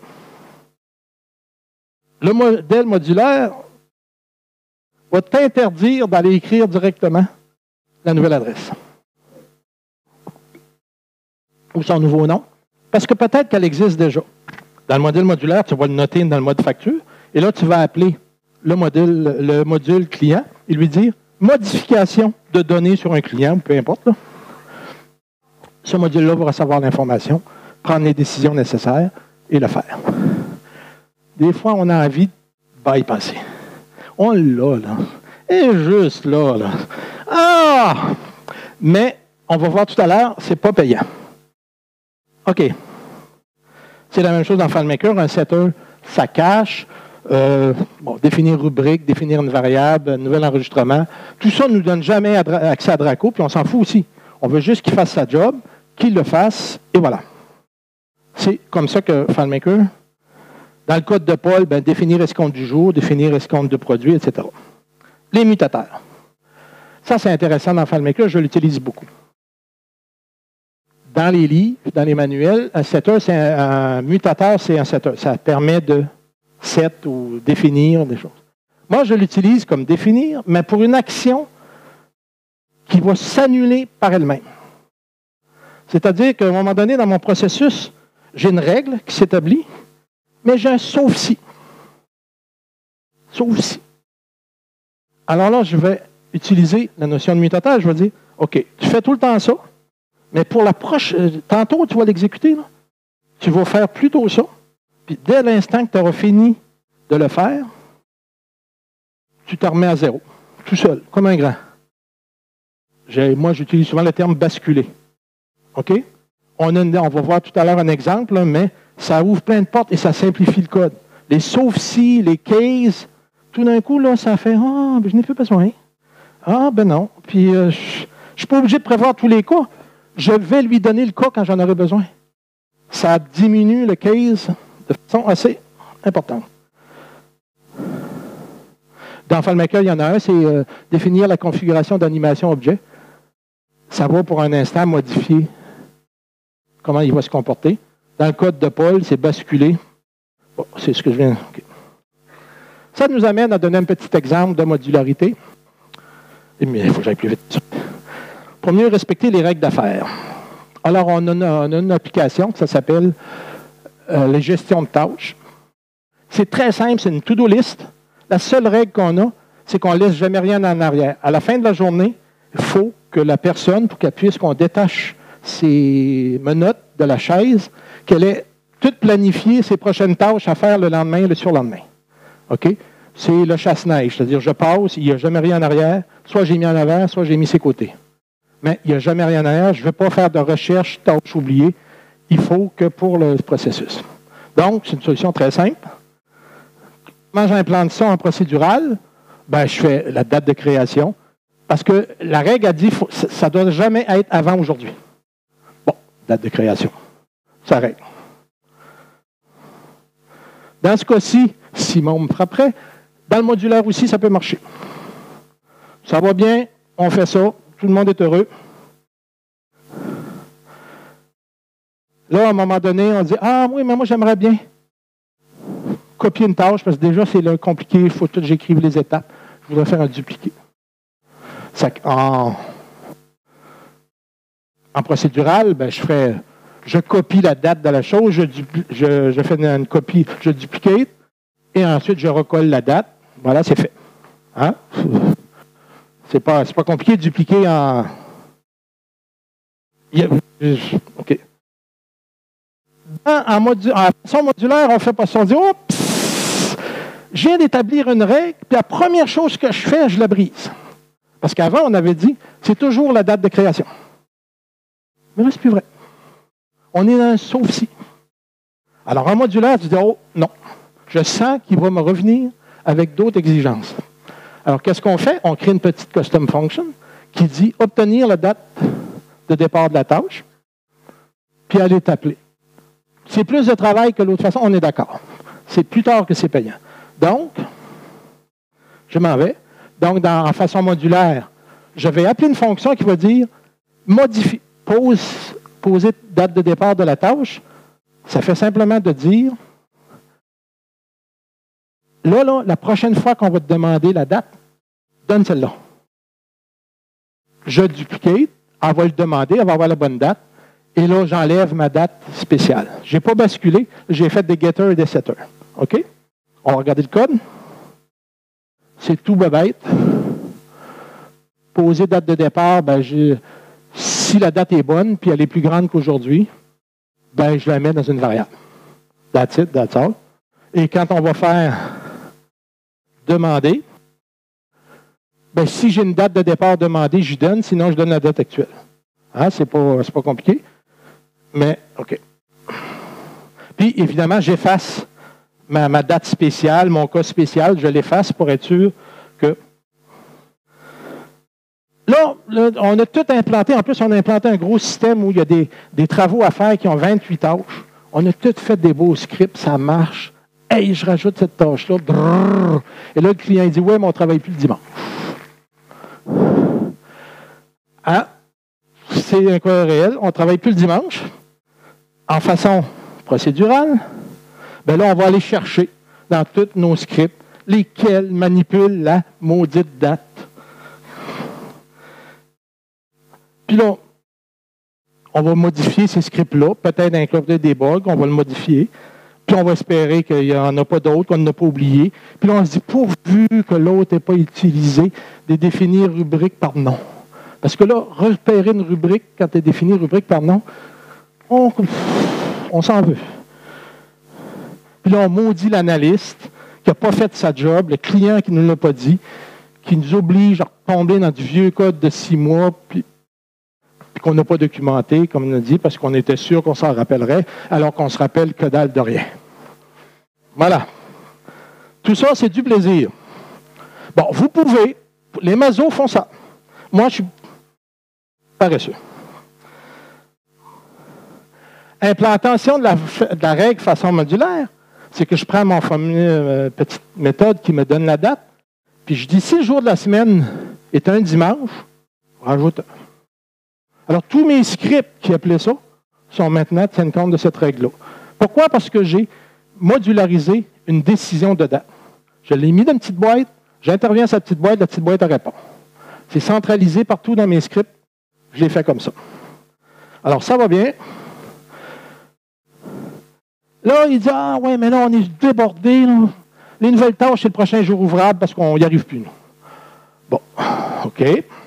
Le modèle modulaire va t'interdire d'aller écrire directement la nouvelle adresse. Ou son nouveau nom, parce que peut-être qu'elle existe déjà. Dans le modèle modulaire, tu vas le noter dans le mode facture, et là, tu vas appeler le module, le module client et lui dire modification de données sur un client, ou peu importe. Là. Ce module-là va recevoir l'information, prendre les décisions nécessaires et le faire. Des fois, on a envie de bypasser. On l'a, là. Et juste là, là. Ah! Mais, on va voir tout à l'heure, c'est pas payant. OK. C'est la même chose dans FileMaker. Un setter, ça cache. Euh, bon, définir rubrique, définir une variable, un nouvel enregistrement. Tout ça ne nous donne jamais accès à Draco, puis on s'en fout aussi. On veut juste qu'il fasse sa job, qu'il le fasse, et voilà. C'est comme ça que FileMaker, dans le code de Paul, ben, définir escompte du jour, définir escompte de produit, et cetera. Les mutateurs. Ça, c'est intéressant dans FileMaker, je l'utilise beaucoup. Dans les livres, dans les manuels, un setter, c'est un, un mutateur, c'est un setter. Ça permet de set ou définir des choses. Moi, je l'utilise comme définir, mais pour une action qui va s'annuler par elle-même. C'est-à-dire qu'à un moment donné, dans mon processus, j'ai une règle qui s'établit, mais j'ai un sauf-si. Sauf-si. Alors là, je vais utiliser la notion de mutotage. Je vais dire, OK, tu fais tout le temps ça, mais pour la prochaine, tantôt, tu vas l'exécuter, là. Tu vas faire plutôt ça, puis dès l'instant que tu auras fini de le faire, tu te remets à zéro, tout seul, comme un grand. J'ai, moi, j'utilise souvent le terme basculer. OK? On, a une, on va voir tout à l'heure un exemple, là, mais ça ouvre plein de portes et ça simplifie le code. Les sauf-si, les cases, tout d'un coup, là, ça fait « Ah, oh, ben, je n'ai plus besoin. Ah, ben non. » Puis, euh, je ne suis pas obligé de prévoir tous les cas. Je vais lui donner le cas quand j'en aurai besoin. Ça diminue le case de façon assez importante. Dans FileMaker, il y en a un, c'est euh, définir la configuration d'animation objet. Ça va pour un instant modifier comment il va se comporter. Dans le code de Paul, c'est basculer. Bon, c'est ce que je viens... Okay. Ça nous amène à donner un petit exemple de modularité. Mais il faut que j'aille plus vite. Pour mieux respecter les règles d'affaires. Alors, on a, une, on a une application qui s'appelle euh, les gestions de tâches. C'est très simple, c'est une to-do list. La seule règle qu'on a, c'est qu'on ne laisse jamais rien en arrière. À la fin de la journée, il faut que la personne, pour qu'elle puisse, qu'on détache ses menottes de la chaise, qu'elle ait tout planifié ses prochaines tâches à faire le lendemain et le surlendemain. OK? C'est le chasse-neige, c'est-à-dire je passe, il n'y a jamais rien en arrière, soit j'ai mis en avant, soit j'ai mis ses côtés. Mais il n'y a jamais rien en arrière, je ne veux pas faire de recherche, tâches oubliées. Il faut que pour le processus. Donc, c'est une solution très simple. Comment j'implante ça en procédural? Ben, je fais la date de création. Parce que la règle a dit que ça ne doit jamais être avant aujourd'hui. Bon, date de création. Ça règle. Dans ce cas-ci, Simon me frapperait. Dans le modulaire aussi, ça peut marcher. Ça va bien, on fait ça, tout le monde est heureux. Là, à un moment donné, on dit « Ah oui, mais moi, j'aimerais bien copier une tâche, parce que déjà, c'est là, compliqué, il faut que j'écrive les étapes. Je voudrais faire un dupliqué. » En, en procédural, ben, je fais, je copie la date de la chose, je, je, je fais une copie, je duplicate, et ensuite je recolle la date. Voilà, c'est fait. Hein? C'est pas, c'est pas compliqué de dupliquer en... OK. En, en, modu, en façon modulaire, on fait pas ça. On dit, oh, pss, je viens d'établir une règle, puis la première chose que je fais, je la brise. Parce qu'avant, on avait dit, c'est toujours la date de création. Mais là, c'est plus vrai. On est dans un sauf-si. Alors, en modulaire, tu dis, oh, non. Je sens qu'il va me revenir avec d'autres exigences. Alors, qu'est-ce qu'on fait? On crée une petite custom function qui dit obtenir la date de départ de la tâche, puis elle est appelée. C'est plus de travail que l'autre façon, on est d'accord. C'est plus tard que c'est payant. Donc, je m'en vais. Donc, dans, en façon modulaire, je vais appeler une fonction qui va dire modifie, pose, poser date de départ de la tâche. Ça fait simplement de dire là, là, la prochaine fois qu'on va te demander la date, donne celle-là. Je duplicate, elle va le demander, elle va avoir la bonne date, et là, j'enlève ma date spéciale. Je n'ai pas basculé, j'ai fait des getters et des setters. OK? On va regarder le code. C'est tout bête. Poser date de départ, ben, je, si la date est bonne, puis elle est plus grande qu'aujourd'hui, ben, je la mets dans une variable. That's it, that's all. Et quand on va faire demander, ben, si j'ai une date de départ demandée, je donne, sinon je donne la date actuelle. Hein, c'est pas, c'est pas compliqué. Mais, OK. Puis, évidemment, j'efface ma, ma date spéciale, mon cas spécial, je l'efface pour être sûr que... Là, là, on a tout implanté. En plus, on a implanté un gros système où il y a des, des travaux à faire qui ont vingt-huit tâches. On a tout fait des beaux scripts, ça marche. Hey, je rajoute cette tâche-là. Brrr. Et là, le client dit, ouais, mais on ne travaille plus le dimanche. Hein? C'est un cas réel. On ne travaille plus le dimanche. En façon procédurale, ben là, on va aller chercher dans tous nos scripts, lesquels manipulent la maudite date. Puis là, on va modifier ces scripts-là, peut-être inclure des bugs, on va le modifier. Puis on va espérer qu'il n'y en a pas d'autres, qu'on n'a pas oublié. Puis là, on se dit, pourvu que l'autre n'ait pas utilisé des définir rubrique par nom. Parce que là, repérer une rubrique, quand tu es défini rubrique par nom, on, on s'en veut. Puis là, on maudit l'analyste qui n'a pas fait sa job, le client qui ne nous l'a pas dit, qui nous oblige à retomber dans du vieux code de six mois, puis qu'on n'a pas documenté, comme on a dit, parce qu'on était sûr qu'on s'en rappellerait, alors qu'on se rappelle que dalle de rien. Voilà. Tout ça, c'est du plaisir. Bon, vous pouvez, les masos font ça. Moi, je suis paresseux. Implantation de la, de la règle façon modulaire, c'est que je prends mon formule, euh, petite méthode qui me donne la date, puis je dis si le jour de la semaine est un dimanche, je rajoute un. Alors, tous mes scripts qui appelaient ça sont maintenant tiennent compte de cette règle-là. Pourquoi? Parce que j'ai modularisé une décision de date. Je l'ai mis dans une petite boîte, j'interviens à cette petite boîte, la petite boîte répond. C'est centralisé partout dans mes scripts. Je l'ai fait comme ça. Alors, ça va bien. Là, il dit, ah ouais, mais là, on est débordé. Là. Les nouvelles tâches, c'est le prochain jour ouvrable parce qu'on n'y arrive plus. Nous. Bon, OK.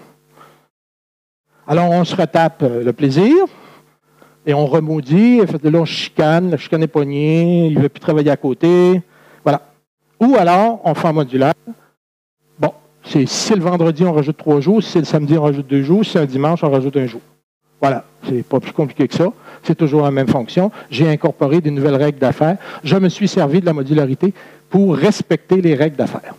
Alors, on se retape le plaisir et on remaudit. Là, on chicane, le chicane est pogné, il ne veut plus travailler à côté. Voilà. Ou alors, on fait en modulaire. Bon, c'est, si c'est le vendredi, on rajoute trois jours. Si c'est le samedi, on rajoute deux jours. Si c'est un dimanche, on rajoute un jour. Voilà. C'est pas plus compliqué que ça. C'est toujours la même fonction. J'ai incorporé des nouvelles règles d'affaires. Je me suis servi de la modularité pour respecter les règles d'affaires.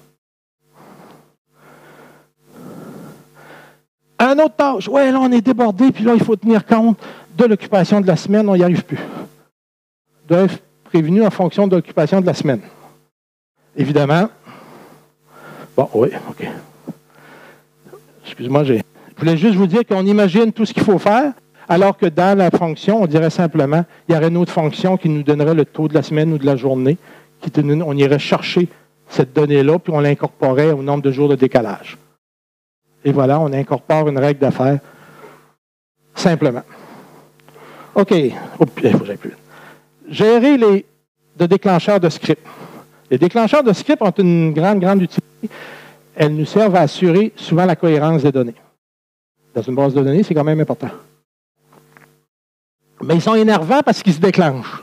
Un autre tâche. Ouais, là, on est débordé, puis là, il faut tenir compte de l'occupation de la semaine. On n'y arrive plus. Doit être prévenu en fonction de l'occupation de la semaine. Évidemment. Bon, oui, OK. Excuse-moi, j'ai. Je voulais juste vous dire qu'on imagine tout ce qu'il faut faire, alors que dans la fonction, on dirait simplement, il y aurait une autre fonction qui nous donnerait le taux de la semaine ou de la journée. Qui, on irait chercher cette donnée-là, puis on l'incorporerait au nombre de jours de décalage. Et voilà, on incorpore une règle d'affaires simplement. OK. Il faut que j'aille plus vite. Gérer les de déclencheurs de script. Les déclencheurs de script ont une grande, grande utilité. Elles nous servent à assurer souvent la cohérence des données. Dans une base de données, c'est quand même important. Mais ils sont énervants parce qu'ils se déclenchent.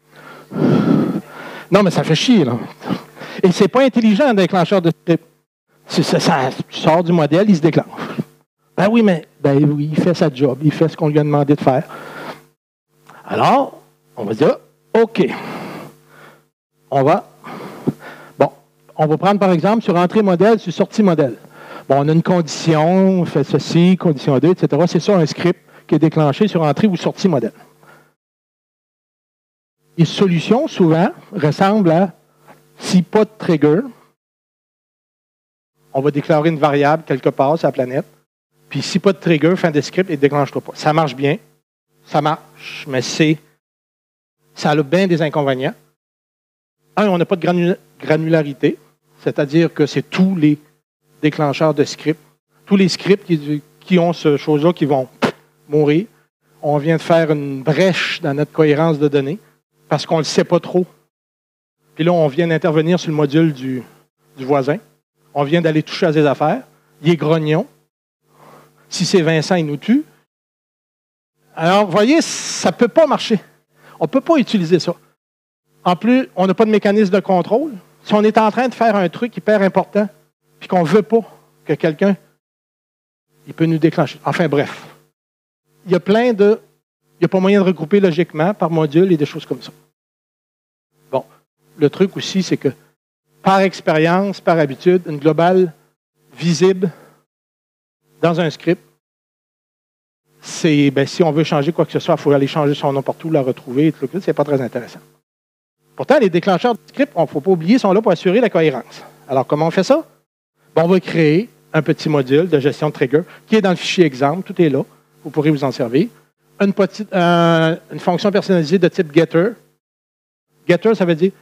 Non, mais ça fait chier, là. Et c'est pas intelligent, un déclencheur de script. C'est ça, ça, tu sors du modèle, il se déclenche. Ben oui, mais ben oui, il fait sa job, il fait ce qu'on lui a demandé de faire. Alors, on va dire, OK. On va. Bon, on va prendre par exemple sur entrée modèle, sur sortie modèle. Bon, on a une condition, on fait ceci, condition deux, et cetera. C'est ça un script qui est déclenché sur entrée ou sortie modèle. Les solutions, souvent, ressemblent à si pas de trigger, on va déclarer une variable quelque part sur la planète. Puis si pas de trigger, fin de script, il ne déclenchera pas. Ça marche bien. Ça marche, mais c'est ça a bien des inconvénients. Un, on n'a pas de granul- granularité, c'est-à-dire que c'est tous les déclencheurs de script, tous les scripts qui, qui ont ce chose-là qui vont mourir. On vient de faire une brèche dans notre cohérence de données parce qu'on ne le sait pas trop. Puis là, on vient d'intervenir sur le module du, du voisin. On vient d'aller toucher à ses affaires. Il est grognon. Si c'est Vincent, il nous tue. Alors, vous voyez, ça ne peut pas marcher. On ne peut pas utiliser ça. En plus, on n'a pas de mécanisme de contrôle. Si on est en train de faire un truc hyper important, puis qu'on ne veut pas que quelqu'un, il peut nous déclencher. Enfin, bref. Il y a plein de... Il n'y a pas moyen de regrouper logiquement par module et des choses comme ça. Bon. Le truc aussi, c'est que par expérience, par habitude, une globale visible dans un script, c'est, ben, si on veut changer quoi que ce soit, il faut aller changer son nom partout, la retrouver, et tout ça, c'est pas très intéressant. Pourtant, les déclencheurs de script, il ne faut pas oublier, sont là pour assurer la cohérence. Alors, comment on fait ça? Bon, on va créer un petit module de gestion de trigger qui est dans le fichier exemple, tout est là, vous pourrez vous en servir. Une, petite, euh, une fonction personnalisée de type getter. Getter, ça veut dire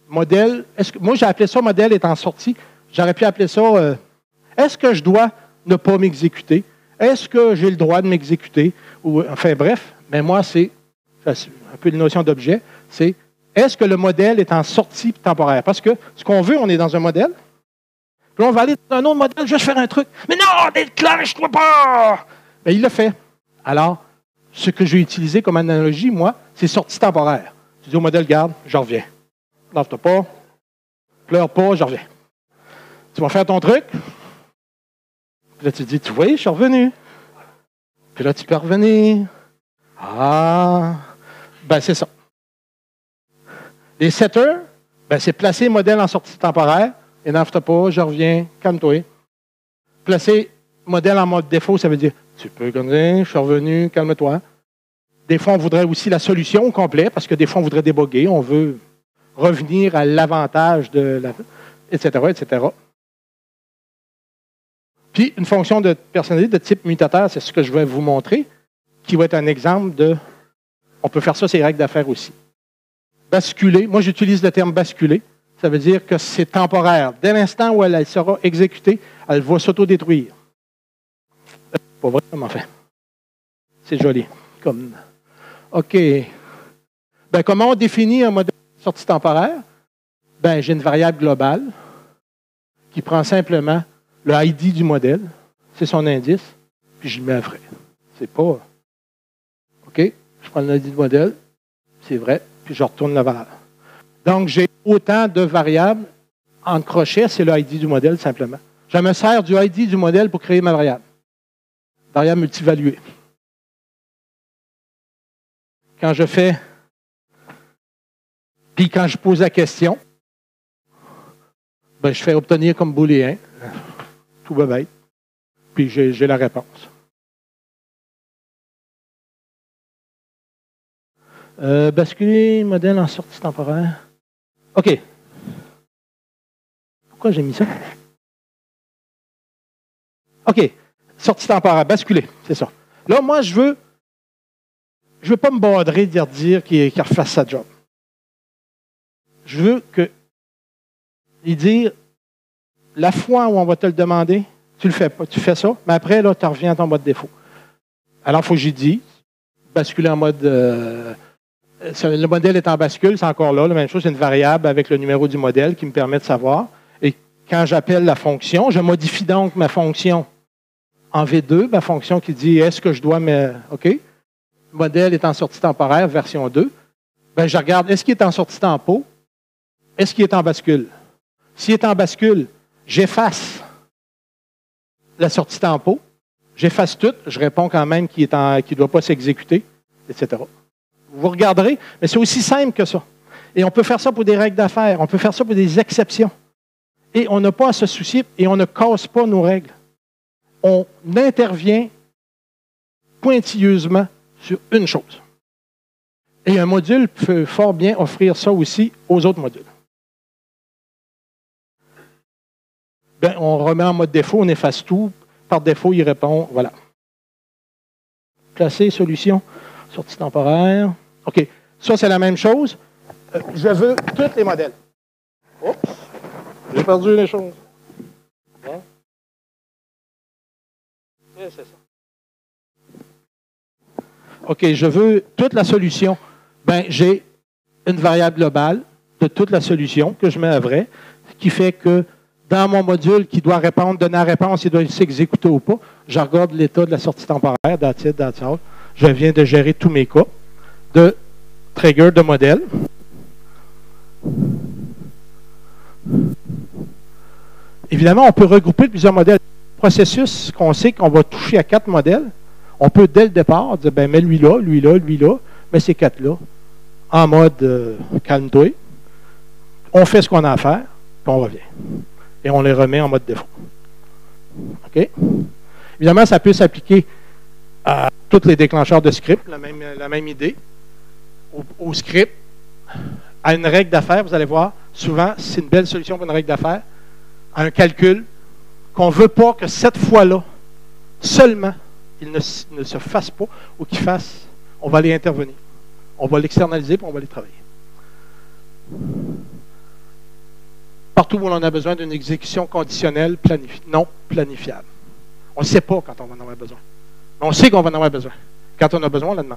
modèle, est-ce que, moi j'ai appelé ça modèle étant sorti, j'aurais pu appeler ça euh, est-ce que je dois ne pas m'exécuter? Est-ce que j'ai le droit de m'exécuter? Ou, enfin bref, mais moi c'est, c'est un peu une notion d'objet, c'est est-ce que le modèle est en sortie temporaire? Parce que ce qu'on veut, on est dans un modèle, puis on va aller dans un autre modèle, juste faire un truc. Mais non, déclenche-toi pas! Mais il le fait. Alors, ce que j'ai utilisé comme analogie, moi, c'est sortie temporaire. Tu dis au modèle, garde, je reviens. Lave-toi pas, pleure pas, je reviens. Tu vas faire ton truc. Puis là, tu te dis, tu vois, je suis revenu. Puis là, tu peux revenir. Ah, ben c'est ça. Les setters, ben, c'est placer le modèle en sortie temporaire. Énerve-toi pas, je reviens, calme-toi. Placer modèle en mode défaut, ça veut dire, tu peux connaître, je suis revenu, calme-toi. Des fois, on voudrait aussi la solution au complet, parce que des fois, on voudrait déboguer, on veut revenir à l'avantage de la... et cetera, et cetera. Puis, une fonction de personnalité de type mutateur, c'est ce que je vais vous montrer, qui va être un exemple de... On peut faire ça, c'est les règles d'affaires aussi. Basculer, moi j'utilise le terme basculer, ça veut dire que c'est temporaire. Dès l'instant où elle, elle sera exécutée, elle va s'autodétruire. C'est pas vrai, mais enfin. C'est joli. Comme... OK. Ben, comment on définit un modèle de sortie temporaire? Ben, j'ai une variable globale qui prend simplement le I D du modèle, c'est son indice, puis je le mets à vrai. C'est pas... OK, je prends le I D du modèle, c'est vrai, puis je retourne la valeur. Donc, j'ai autant de variables en crochet, c'est le I D du modèle simplement. Je me sers du I D du modèle pour créer ma variable. Variable multivaluée. Quand je fais, puis quand je pose la question, ben, je fais obtenir comme booléen, tout va bête, puis j'ai, j'ai la réponse. Euh, basculer modèle en sortie temporaire. OK. Pourquoi j'ai mis ça? OK. Sortie temporaire, basculer, c'est ça. Là, moi, je veux je veux pas me badrer de dire qu'il, qu'il refasse sa job. Je veux que il dire la fois où on va te le demander, tu le fais pas, tu fais ça, mais après, là, tu reviens à ton mode défaut. Alors, il faut que j'y dise, basculer en mode euh, le modèle est en bascule, c'est encore là. La même chose, c'est une variable avec le numéro du modèle qui me permet de savoir. Et quand j'appelle la fonction, je modifie donc ma fonction en V deux, ma fonction qui dit est-ce que je dois me. OK? Le modèle est en sortie temporaire, version deux. Ben, je regarde est-ce qu'il est en sortie tempo? Est-ce qu'il est en bascule? S'il est en bascule, j'efface la sortie tempo. J'efface tout. Je réponds quand même qu'il ne doit pas s'exécuter, et cetera. Vous regarderez, mais c'est aussi simple que ça. Et on peut faire ça pour des règles d'affaires, on peut faire ça pour des exceptions. Et on n'a pas à se soucier et on ne casse pas nos règles. On intervient pointilleusement sur une chose. Et un module peut fort bien offrir ça aussi aux autres modules. Bien, on remet en mode défaut, on efface tout. Par défaut, il répond, voilà. Placer, solution, sortie temporaire. OK. Ça, c'est la même chose. Euh, je veux tous les modèles. Oups. J'ai perdu les choses. Hein? C'est ça. OK, je veux toute la solution. Ben, j'ai une variable globale de toute la solution que je mets à vrai, ce qui fait que dans mon module qui doit répondre, donner la réponse, il doit s'exécuter ou pas, je regarde l'état de la sortie temporaire, that's it, that's all. Je viens de gérer tous mes cas de trigger de modèle. Évidemment, on peut regrouper plusieurs modèles. Le processus qu'on sait qu'on va toucher à quatre modèles, on peut dès le départ dire, ben, mets lui là, lui là, lui là, mets ces quatre-là, en mode euh, calme-toi. On fait ce qu'on a à faire, puis on revient. Et on les remet en mode défaut. OK? Évidemment, ça peut s'appliquer à tous les déclencheurs de script, la même, la même idée. Au, au script, à une règle d'affaires, vous allez voir, souvent, c'est une belle solution pour une règle d'affaires, à un calcul qu'on ne veut pas que cette fois-là, seulement, il ne, ne se fasse pas ou qu'il fasse, on va aller intervenir. On va l'externaliser puis on va aller travailler. partout où on a besoin d'une exécution conditionnelle planifi non planifiable. On ne sait pas quand on va en avoir besoin. Mais on sait qu'on va en avoir besoin. Quand on a besoin, on la demande.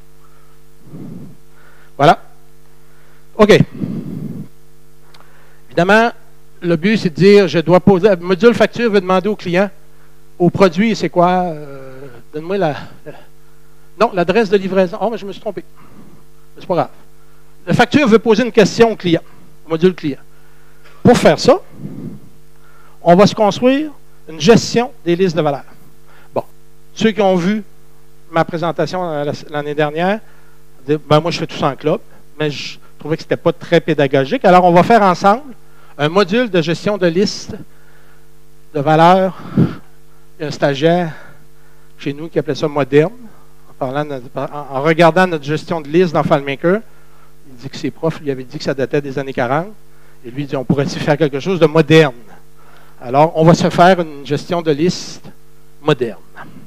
Voilà. OK. Évidemment, le but, c'est de dire, je dois poser, le module facture veut demander au client, au produit, c'est quoi? Euh, Donne-moi la, la... Non, l'adresse de livraison. Oh, mais je me suis trompé. C'est pas grave. La facture veut poser une question au client, au module client. Pour faire ça, on va se construire une gestion des listes de valeurs. Bon, ceux qui ont vu ma présentation l'année dernière, ben moi je fais tout ça en club, mais je trouvais que ce n'était pas très pédagogique. Alors on va faire ensemble un module de gestion de liste de valeurs. Il y a un stagiaire chez nous qui appelait ça moderne, en, parlant de, en regardant notre gestion de liste dans FileMaker. Il dit que ses profs lui avaient dit que ça datait des années quarante. Et lui, il dit, on pourrait-il faire quelque chose de moderne? Alors, on va se faire une gestion de liste moderne.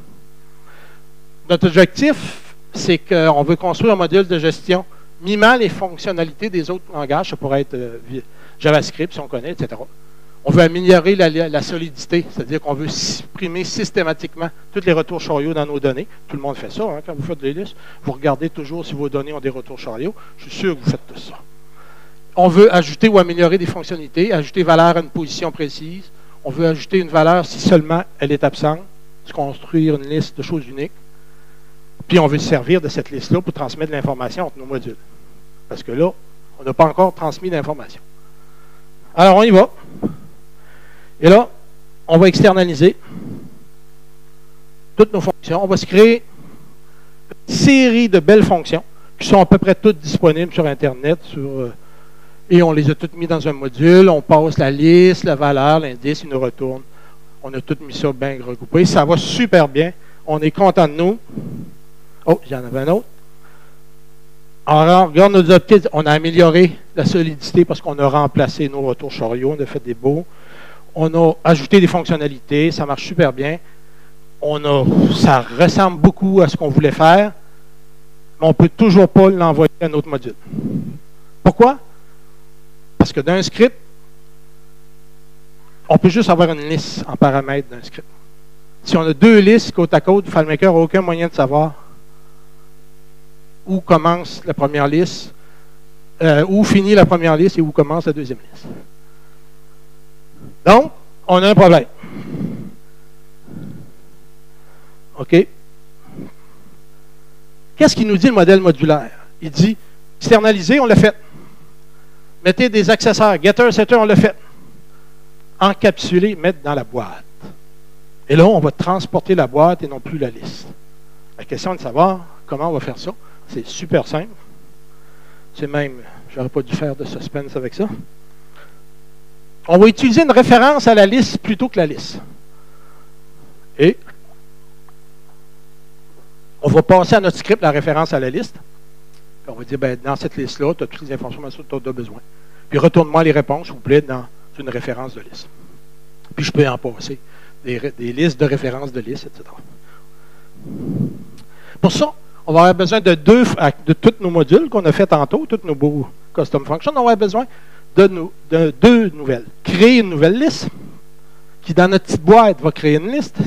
Notre objectif, c'est qu'on veut construire un module de gestion mimant les fonctionnalités des autres langages. Ça pourrait être euh, JavaScript, si on connaît, et cetera. On veut améliorer la, la solidité, c'est-à-dire qu'on veut supprimer systématiquement tous les retours chariot dans nos données. Tout le monde fait ça, hein, quand vous faites des listes. Vous regardez toujours si vos données ont des retours chariot. Je suis sûr que vous faites tout ça. On veut ajouter ou améliorer des fonctionnalités, ajouter valeur à une position précise. On veut ajouter une valeur si seulement elle est absente, se construire une liste de choses uniques. Puis on veut se servir de cette liste-là pour transmettre de l'information entre nos modules. Parce que là, on n'a pas encore transmis d'informations. Alors, on y va. Et là, on va externaliser toutes nos fonctions. On va se créer une série de belles fonctions qui sont à peu près toutes disponibles sur Internet. Sur, euh, et on les a toutes mis dans un module. On passe la liste, la valeur, l'indice, il nous retourne. On a tout mis ça bien regroupé. Ça va super bien. On est content de nous. Oh, il y en avait un autre. Alors, regarde nos updates. On a amélioré la solidité parce qu'on a remplacé nos retours chariot. On a fait des beaux. On a ajouté des fonctionnalités. Ça marche super bien. On a, ça ressemble beaucoup à ce qu'on voulait faire. Mais on ne peut toujours pas l'envoyer à notre module. Pourquoi? Parce que d'un script, on peut juste avoir une liste en paramètres d'un script. Si on a deux listes côte à côte, FileMaker n'a aucun moyen de savoir où commence la première liste, euh, où finit la première liste et où commence la deuxième liste. Donc, on a un problème. OK? Qu'est-ce qu'il nous dit le modèle modulaire? Il dit, externaliser, on l'a fait. Mettez des accessoires, getter, setter, on l'a fait. Encapsuler, mettre dans la boîte. Et là, on va transporter la boîte et non plus la liste. La question est de savoir comment on va faire ça. C'est super simple. C'est même, j'aurais pas dû faire de suspense avec ça. On va utiliser une référence à la liste plutôt que la liste. Et on va passer à notre script la référence à la liste. Puis on va dire, ben, dans cette liste-là, tu as toutes les informations dont tu as besoin. Puis retourne-moi les réponses, s'il vous plaît, dans une référence de liste. Puis je peux en passer. Des, des listes de références de listes, et cetera. Pour ça, on va avoir besoin de deux, de tous nos modules qu'on a fait tantôt, tous nos beaux custom functions. On va avoir besoin de, nous, de deux nouvelles. Créer une nouvelle liste, qui dans notre petite boîte va créer une liste,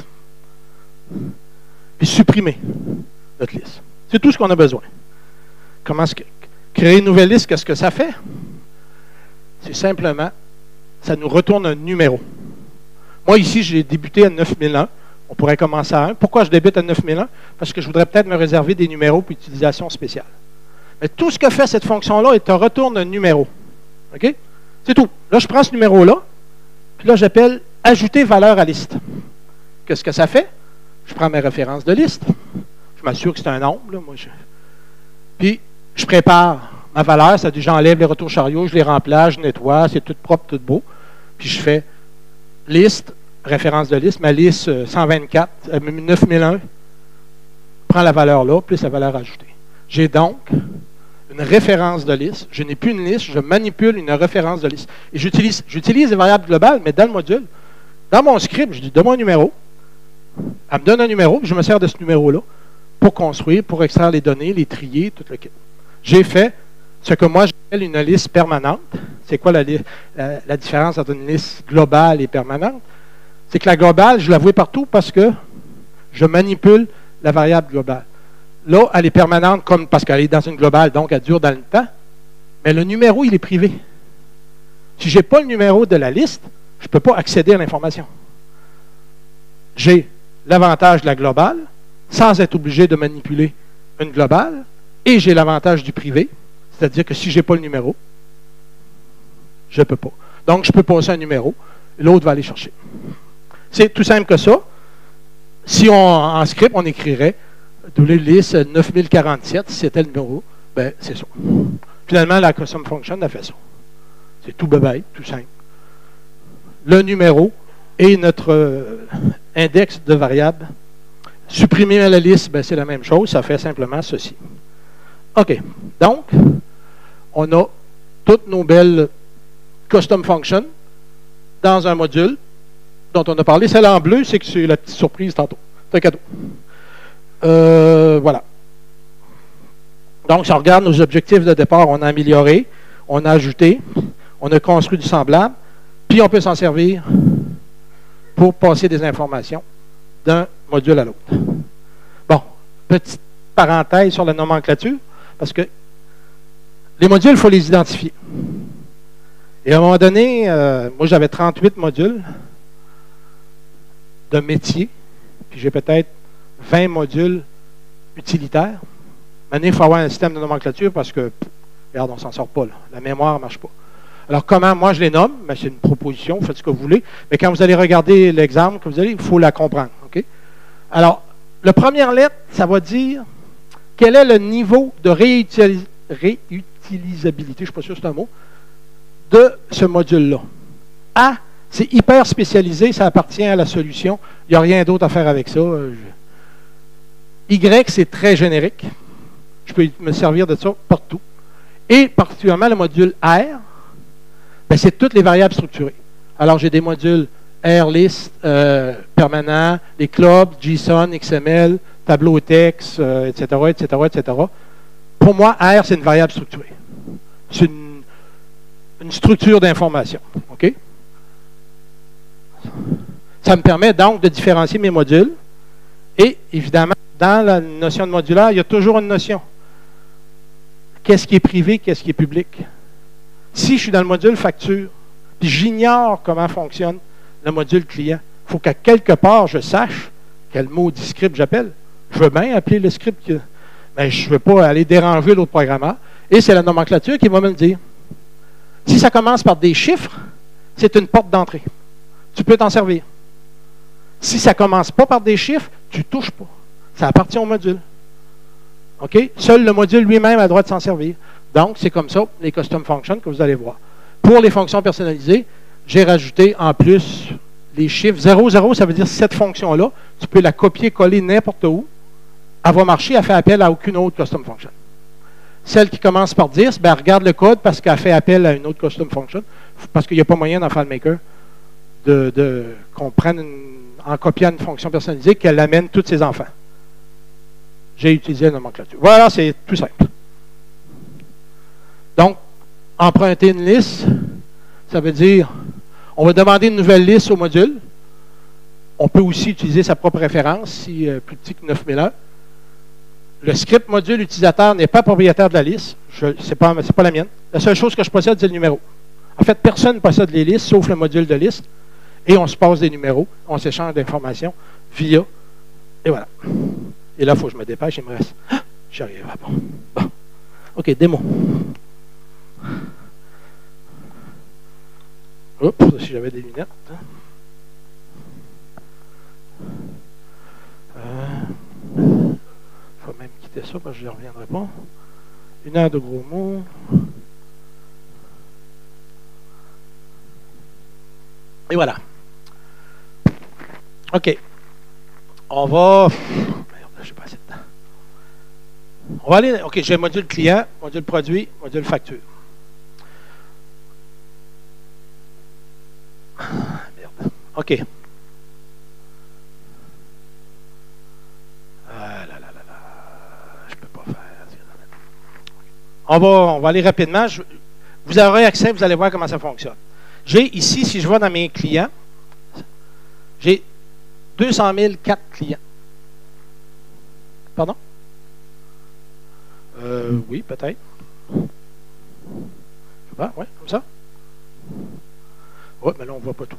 puis supprimer notre liste. C'est tout ce qu'on a besoin. Comment est-ce que, créer une nouvelle liste, qu'est-ce que ça fait? C'est simplement, ça nous retourne un numéro. Moi, ici, j'ai débuté à neuf mille un. On pourrait commencer à un. Pourquoi je débute à neuf mille un? Parce que je voudrais peut-être me réserver des numéros pour utilisation spéciale. Mais tout ce que fait cette fonction-là, elle te retourne un numéro. OK? C'est tout. Là, je prends ce numéro-là, puis là, j'appelle « Ajouter valeur à liste ». Qu'est-ce que ça fait? Je prends mes références de liste. Je m'assure que c'est un nombre. Là, moi, je... Puis, je prépare ma valeur. Ça dit, j'enlève les retours chariots, je les remplace, je nettoie, c'est tout propre, tout beau. Puis, je fais liste, référence de liste, ma liste cent vingt-quatre, neuf mille un, prends la valeur là, plus la valeur ajoutée. J'ai donc une référence de liste. Je n'ai plus une liste, je manipule une référence de liste. Et j'utilise, j'utilise les variables globales, mais dans le module, dans mon script, je dis, donne-moi un numéro. Elle me donne un numéro, je me sers de ce numéro-là pour construire, pour extraire les données, les trier, tout le kit. J'ai fait ce que moi j'appelle une liste permanente. C'est quoi la, la, la différence entre une liste globale et permanente? C'est que la globale, je la vois partout parce que je manipule la variable globale. Là, elle est permanente comme parce qu'elle est dans une globale, donc elle dure dans le temps. Mais le numéro, il est privé. Si je n'ai pas le numéro de la liste, je ne peux pas accéder à l'information. J'ai l'avantage de la globale, sans être obligé de manipuler une globale, et j'ai l'avantage du privé, c'est-à-dire que si je n'ai pas le numéro, je ne peux pas. Donc, je peux passer un numéro, l'autre va aller chercher. C'est tout simple que ça. Si on, en script, on écrirait double liste neuf mille quarante-sept, si c'était le numéro, ben c'est ça. Finalement, la custom function a fait ça. C'est tout bébé, tout simple. Le numéro et notre euh, index de variable. Supprimer la liste, ben, c'est la même chose. Ça fait simplement ceci. OK. Donc, on a toutes nos belles custom functions dans un module dont on a parlé. Celle en bleu, c'est que c'est la petite surprise tantôt. C'est un cadeau. Euh, voilà. Donc, si on regarde nos objectifs de départ, on a amélioré, on a ajouté, on a construit du semblable, puis on peut s'en servir pour passer des informations d'un module à l'autre. Bon, petite parenthèse sur la nomenclature, parce que les modules, il faut les identifier. Et à un moment donné, euh, moi j'avais trente-huit modules de métier, puis j'ai peut-être vingt modules utilitaires. Maintenant, il faut avoir un système de nomenclature parce que, pff, regarde, on ne s'en sort pas, là. La mémoire ne marche pas. Alors, comment moi je les nomme? Ben, c'est une proposition, faites ce que vous voulez. Mais quand vous allez regarder l'exemple, que vous allez, il faut la comprendre. Okay? Alors, la première lettre, ça va dire quel est le niveau de réutilis- réutilisabilité, je ne suis pas sûr que c'est un mot, de ce module-là. A, c'est hyper spécialisé, ça appartient à la solution. Il n'y a rien d'autre à faire avec ça. Y, c'est très générique. Je peux me servir de ça partout. Et particulièrement le module R, ben, c'est toutes les variables structurées. Alors, j'ai des modules R-list, euh, permanent, les clubs, JSON, X M L, tableau texte, euh, et cetera, et cetera, et cetera. Pour moi, R, c'est une variable structurée. C'est une, une structure d'information. OK? Ça me permet donc de différencier mes modules. Et, évidemment, dans la notion de modulaire, il y a toujours une notion. Qu'est-ce qui est privé, qu'est-ce qui est public? Si je suis dans le module facture, puis j'ignore comment fonctionne le module client, il faut qu'à quelque part, je sache quel maudit script j'appelle. Je veux bien appeler le script, que, mais je ne veux pas aller déranger l'autre programmeur. Et c'est la nomenclature qui va me le dire. Si ça commence par des chiffres, c'est une porte d'entrée. Tu peux t'en servir. Si ça ne commence pas par des chiffres, tu ne touches pas. Ça appartient au module. OK? Seul le module lui-même a le droit de s'en servir. Donc, c'est comme ça, les custom functions que vous allez voir. Pour les fonctions personnalisées, j'ai rajouté en plus les chiffres. zéro, zéro, ça veut dire cette fonction-là. Tu peux la copier-coller n'importe où. Elle va marcher, elle fait appel à aucune autre custom function. Celle qui commence par dix, ben, regarde le code parce qu'elle fait appel à une autre custom function. Parce qu'il n'y a pas moyen dans FileMaker de, de, qu'on prenne une, en copiant une fonction personnalisée qu'elle amène tous ses enfants. J'ai utilisé la nomenclature. Voilà, c'est tout simple. Donc, emprunter une liste, ça veut dire, on va demander une nouvelle liste au module. On peut aussi utiliser sa propre référence, si euh, plus petit que neuf mille un. Le script module utilisateur n'est pas propriétaire de la liste. Ce n'est pas, c'est pas la mienne. La seule chose que je possède, c'est le numéro. En fait, personne ne possède les listes, sauf le module de liste. Et on se passe des numéros, on s'échange d'informations via. Et voilà. Et là, il faut que je me dépêche, il me reste. Ah, j'y arrive. Bon. Bon. OK, démo. Oups, si j'avais des lunettes. Il euh, faut même quitter ça parce que je n'y reviendrai pas. Une heure de gros mots. Et voilà. OK. On va... Merde, je n'ai pas assez de temps. On va aller... OK, j'ai module client, module produit, module facture. Merde. OK. Ah là là là là. Je ne peux pas faire. on va, on va aller rapidement. Je, vous aurez accès, vous allez voir comment ça fonctionne. J'ai ici, si je vais dans mes clients, j'ai deux cent mille quatre clients. Pardon? Euh, oui, peut-être. Je sais pas, oui, comme ça. Oui, mais là, on ne voit pas tout.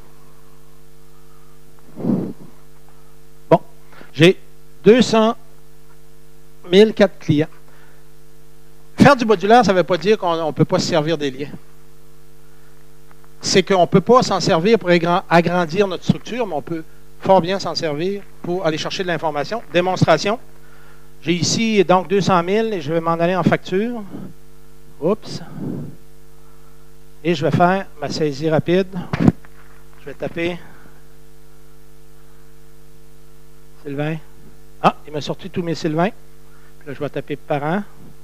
Bon, j'ai deux cent mille quatre clients. Faire du modulaire, ça ne veut pas dire qu'on ne peut pas se servir des liens. C'est qu'on ne peut pas s'en servir pour agrandir notre structure, mais on peut fort bien s'en servir pour aller chercher de l'information. Démonstration. J'ai ici donc deux cent mille et je vais m'en aller en facture. Oups. Et je vais faire ma saisie rapide. Je vais taper Sylvain. Ah, il m'a sorti tous mes Sylvains. Puis là, je vais taper parent.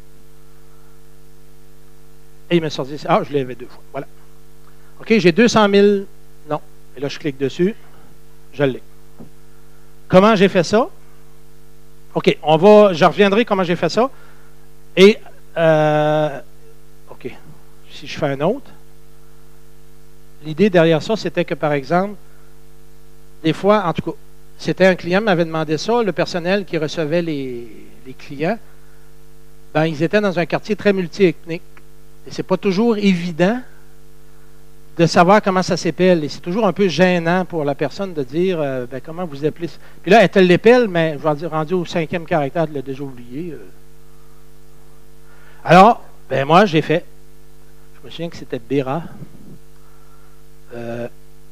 Et il m'a sorti. Ah, je l'avais deux fois. Voilà. OK, j'ai deux cent mille. Non. Et là, je clique dessus. Je l'ai. Comment j'ai fait ça? OK, on va. Je reviendrai comment j'ai fait ça. Et euh, OK. Si je fais un autre. L'idée derrière ça, c'était que, par exemple, des fois, en tout cas, c'était un client qui m'avait demandé ça, le personnel qui recevait les, les clients, ben, ils étaient dans un quartier très multiethnique. Et c'est pas toujours évident de savoir comment ça s'épelle. Et c'est toujours un peu gênant pour la personne de dire euh, ben, comment vous appelez ça. Puis là, elle l'épelle, mais je vais dire, rendu au cinquième caractère, elle l'a déjà oublié. Euh. Alors, ben moi, j'ai fait. Je me souviens que c'était Béra. Euh,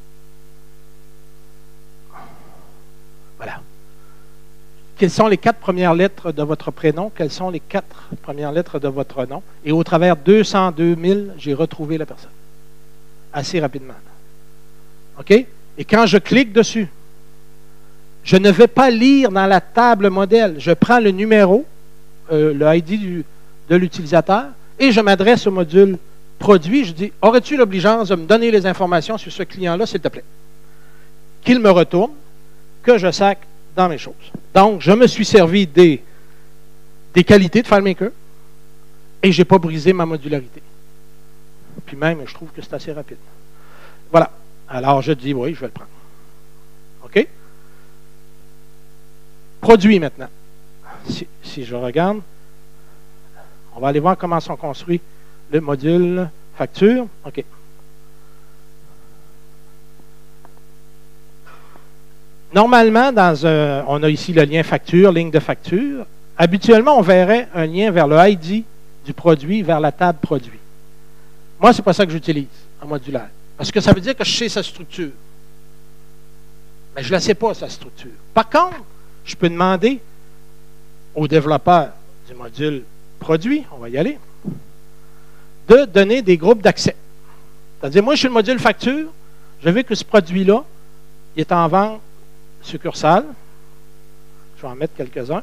voilà. Quelles sont les quatre premières lettres de votre prénom? Quelles sont les quatre premières lettres de votre nom? Et au travers deux cent deux mille, j'ai retrouvé la personne. Assez rapidement. OK? Et quand je clique dessus, je ne vais pas lire dans la table modèle. Je prends le numéro, euh, le I D du, de l'utilisateur, et je m'adresse au module produit. Je dis, aurais-tu l'obligeance de me donner les informations sur ce client-là, s'il te plaît? Qu'il me retourne, que je sac dans mes choses. Donc, je me suis servi des, des qualités de FileMaker et je n'ai pas brisé ma modularité. Puis même, je trouve que c'est assez rapide. Voilà. Alors, je dis, oui, je vais le prendre. OK? Produit maintenant. Si, si je regarde, on va aller voir comment sont construits le module facture. OK. Normalement, dans un, on a ici le lien facture, ligne de facture. Habituellement, on verrait un lien vers le I D du produit, vers la table produit. Moi, ce n'est pas ça que j'utilise en modulaire. Parce que ça veut dire que je sais sa structure. Mais je ne la sais pas, sa structure. Par contre, je peux demander au développeur du module produit, on va y aller, de donner des groupes d'accès. C'est-à-dire, moi, je suis le module facture, je veux que ce produit-là, il est en vente succursale. Je vais en mettre quelques-uns.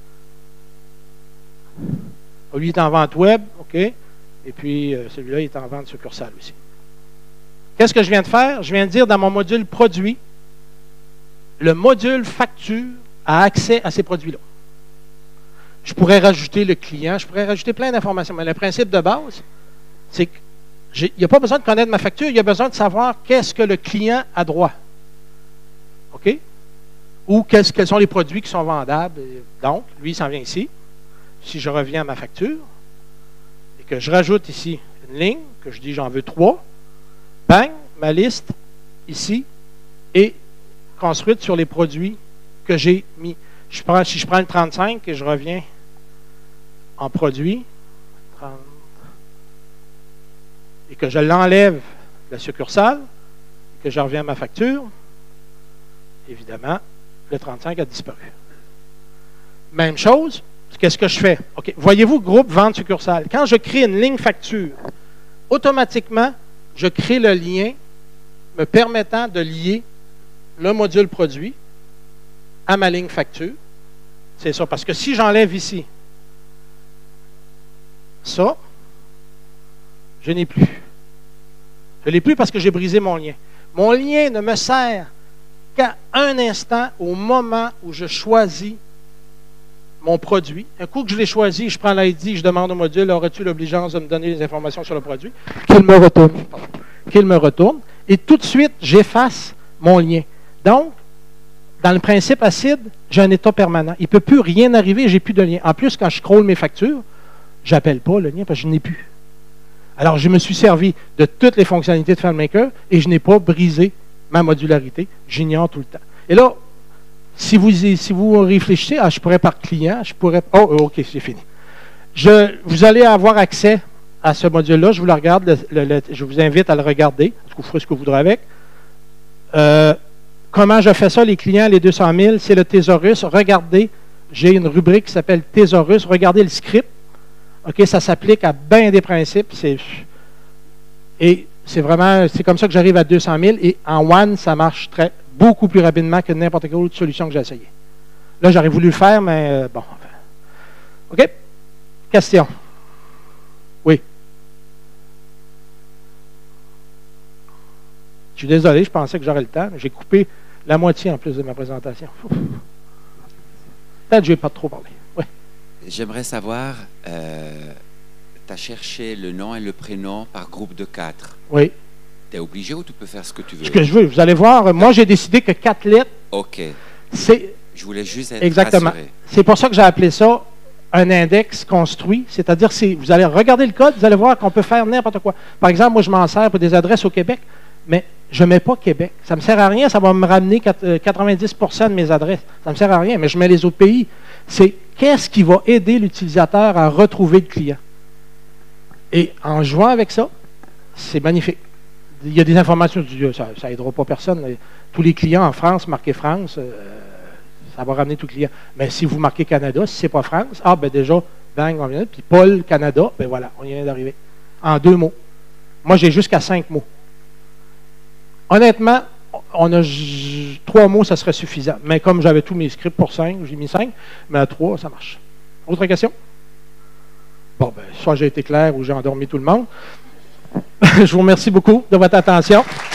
Lui, il est en vente web, OK. Et puis, euh, celui-là, il est en vente succursale aussi. Qu'est-ce que je viens de faire? Je viens de dire dans mon module produit, le module facture a accès à ces produits-là. Je pourrais rajouter le client, je pourrais rajouter plein d'informations, mais le principe de base, c'est qu'il n'y a pas besoin de connaître ma facture, il y a besoin de savoir qu'est-ce que le client a droit. OK? Ou quels, quels sont les produits qui sont vendables. Donc, lui, il s'en vient ici. Si je reviens à ma facture et que je rajoute ici une ligne, que je dis j'en veux trois, bang, ma liste ici est construite sur les produits que j'ai mis. Je prends, si je prends le trente-cinq et je reviens en produit, trente, et que je l'enlève de la succursale, et que je reviens à ma facture, évidemment, le trente-cinq a disparu. Même chose, qu'est-ce que je fais? OK. Voyez-vous, groupe vente succursale. Quand je crée une ligne facture, automatiquement, je crée le lien me permettant de lier le module produit à ma ligne facture. C'est ça. Parce que si j'enlève ici ça, je n'ai plus. Je ne l'ai plus parce que j'ai brisé mon lien. Mon lien ne me sert qu'à un instant au moment où je choisis mon produit. Un coup que je l'ai choisi, je prends l'I D, je demande au module, aurais-tu l'obligeance de me donner les informations sur le produit? Qu'il me retourne. Qu'il me retourne. Et tout de suite, j'efface mon lien. Donc, dans le principe acide, j'ai un état permanent. Il ne peut plus rien arriver, j'ai plus de lien. En plus, quand je scrolle mes factures, je n'appelle pas le lien parce que je n'ai plus. Alors, je me suis servi de toutes les fonctionnalités de FileMaker et je n'ai pas brisé ma modularité. J'ignore tout le temps. Et là, si vous, si vous réfléchissez, ah, je pourrais par client, je pourrais... Oh, OK, c'est fini. Je, vous allez avoir accès à ce module-là. Je vous le regarde. Le, le, je vous invite à le regarder. Vous ferez ce que vous voudrez avec. Euh, comment je fais ça, les clients, les deux cent mille? C'est le thésaurus. Regardez, j'ai une rubrique qui s'appelle thésaurus. Regardez le script. OK, ça s'applique à bien des principes. Et c'est vraiment, c'est comme ça que j'arrive à deux cent mille. Et en One, ça marche très, beaucoup plus rapidement que n'importe quelle autre solution que j'ai essayée. Là, j'aurais voulu le faire, mais euh, bon. OK? Question? Oui. Je suis désolé, je pensais que j'aurais le temps. J'ai coupé la moitié en plus de ma présentation. Peut-être que je n'ai pas trop parlé. Oui. J'aimerais savoir, euh, tu as cherché le nom et le prénom par groupe de quatre. Oui. Tu es obligé ou tu peux faire ce que tu veux? Ce que je veux. Vous allez voir, moi, j'ai décidé que quatre lettres. OK. C'est. Je voulais juste être Exactement. rassuré. C'est pour ça que j'ai appelé ça un index construit. C'est-à-dire, vous allez regarder le code, vous allez voir qu'on peut faire n'importe quoi. Par exemple, moi, je m'en sers pour des adresses au Québec, mais je ne mets pas Québec. Ça ne me sert à rien, ça va me ramener quatre-vingt-dix pour cent de mes adresses. Ça ne me sert à rien, mais je mets les autres pays. C'est qu'est-ce qui va aider l'utilisateur à retrouver le client. Et en jouant avec ça, c'est magnifique. Il y a des informations, ça n'aidera pas personne. Tous les clients en France, marquez France, euh, ça va ramener tout client. Mais si vous marquez Canada, si ce n'est pas France, ah ben déjà, bang, on vient. Puis Paul, Canada, ben voilà, on vient d'arriver. En deux mots. Moi, j'ai jusqu'à cinq mots. Honnêtement, on a trois mots, ça serait suffisant. Mais comme j'avais tous mes scripts pour cinq, j'ai mis cinq, mais à trois, ça marche. Autre question? Bon, ben, soit j'ai été clair ou j'ai endormi tout le monde. Je vous remercie beaucoup de votre attention.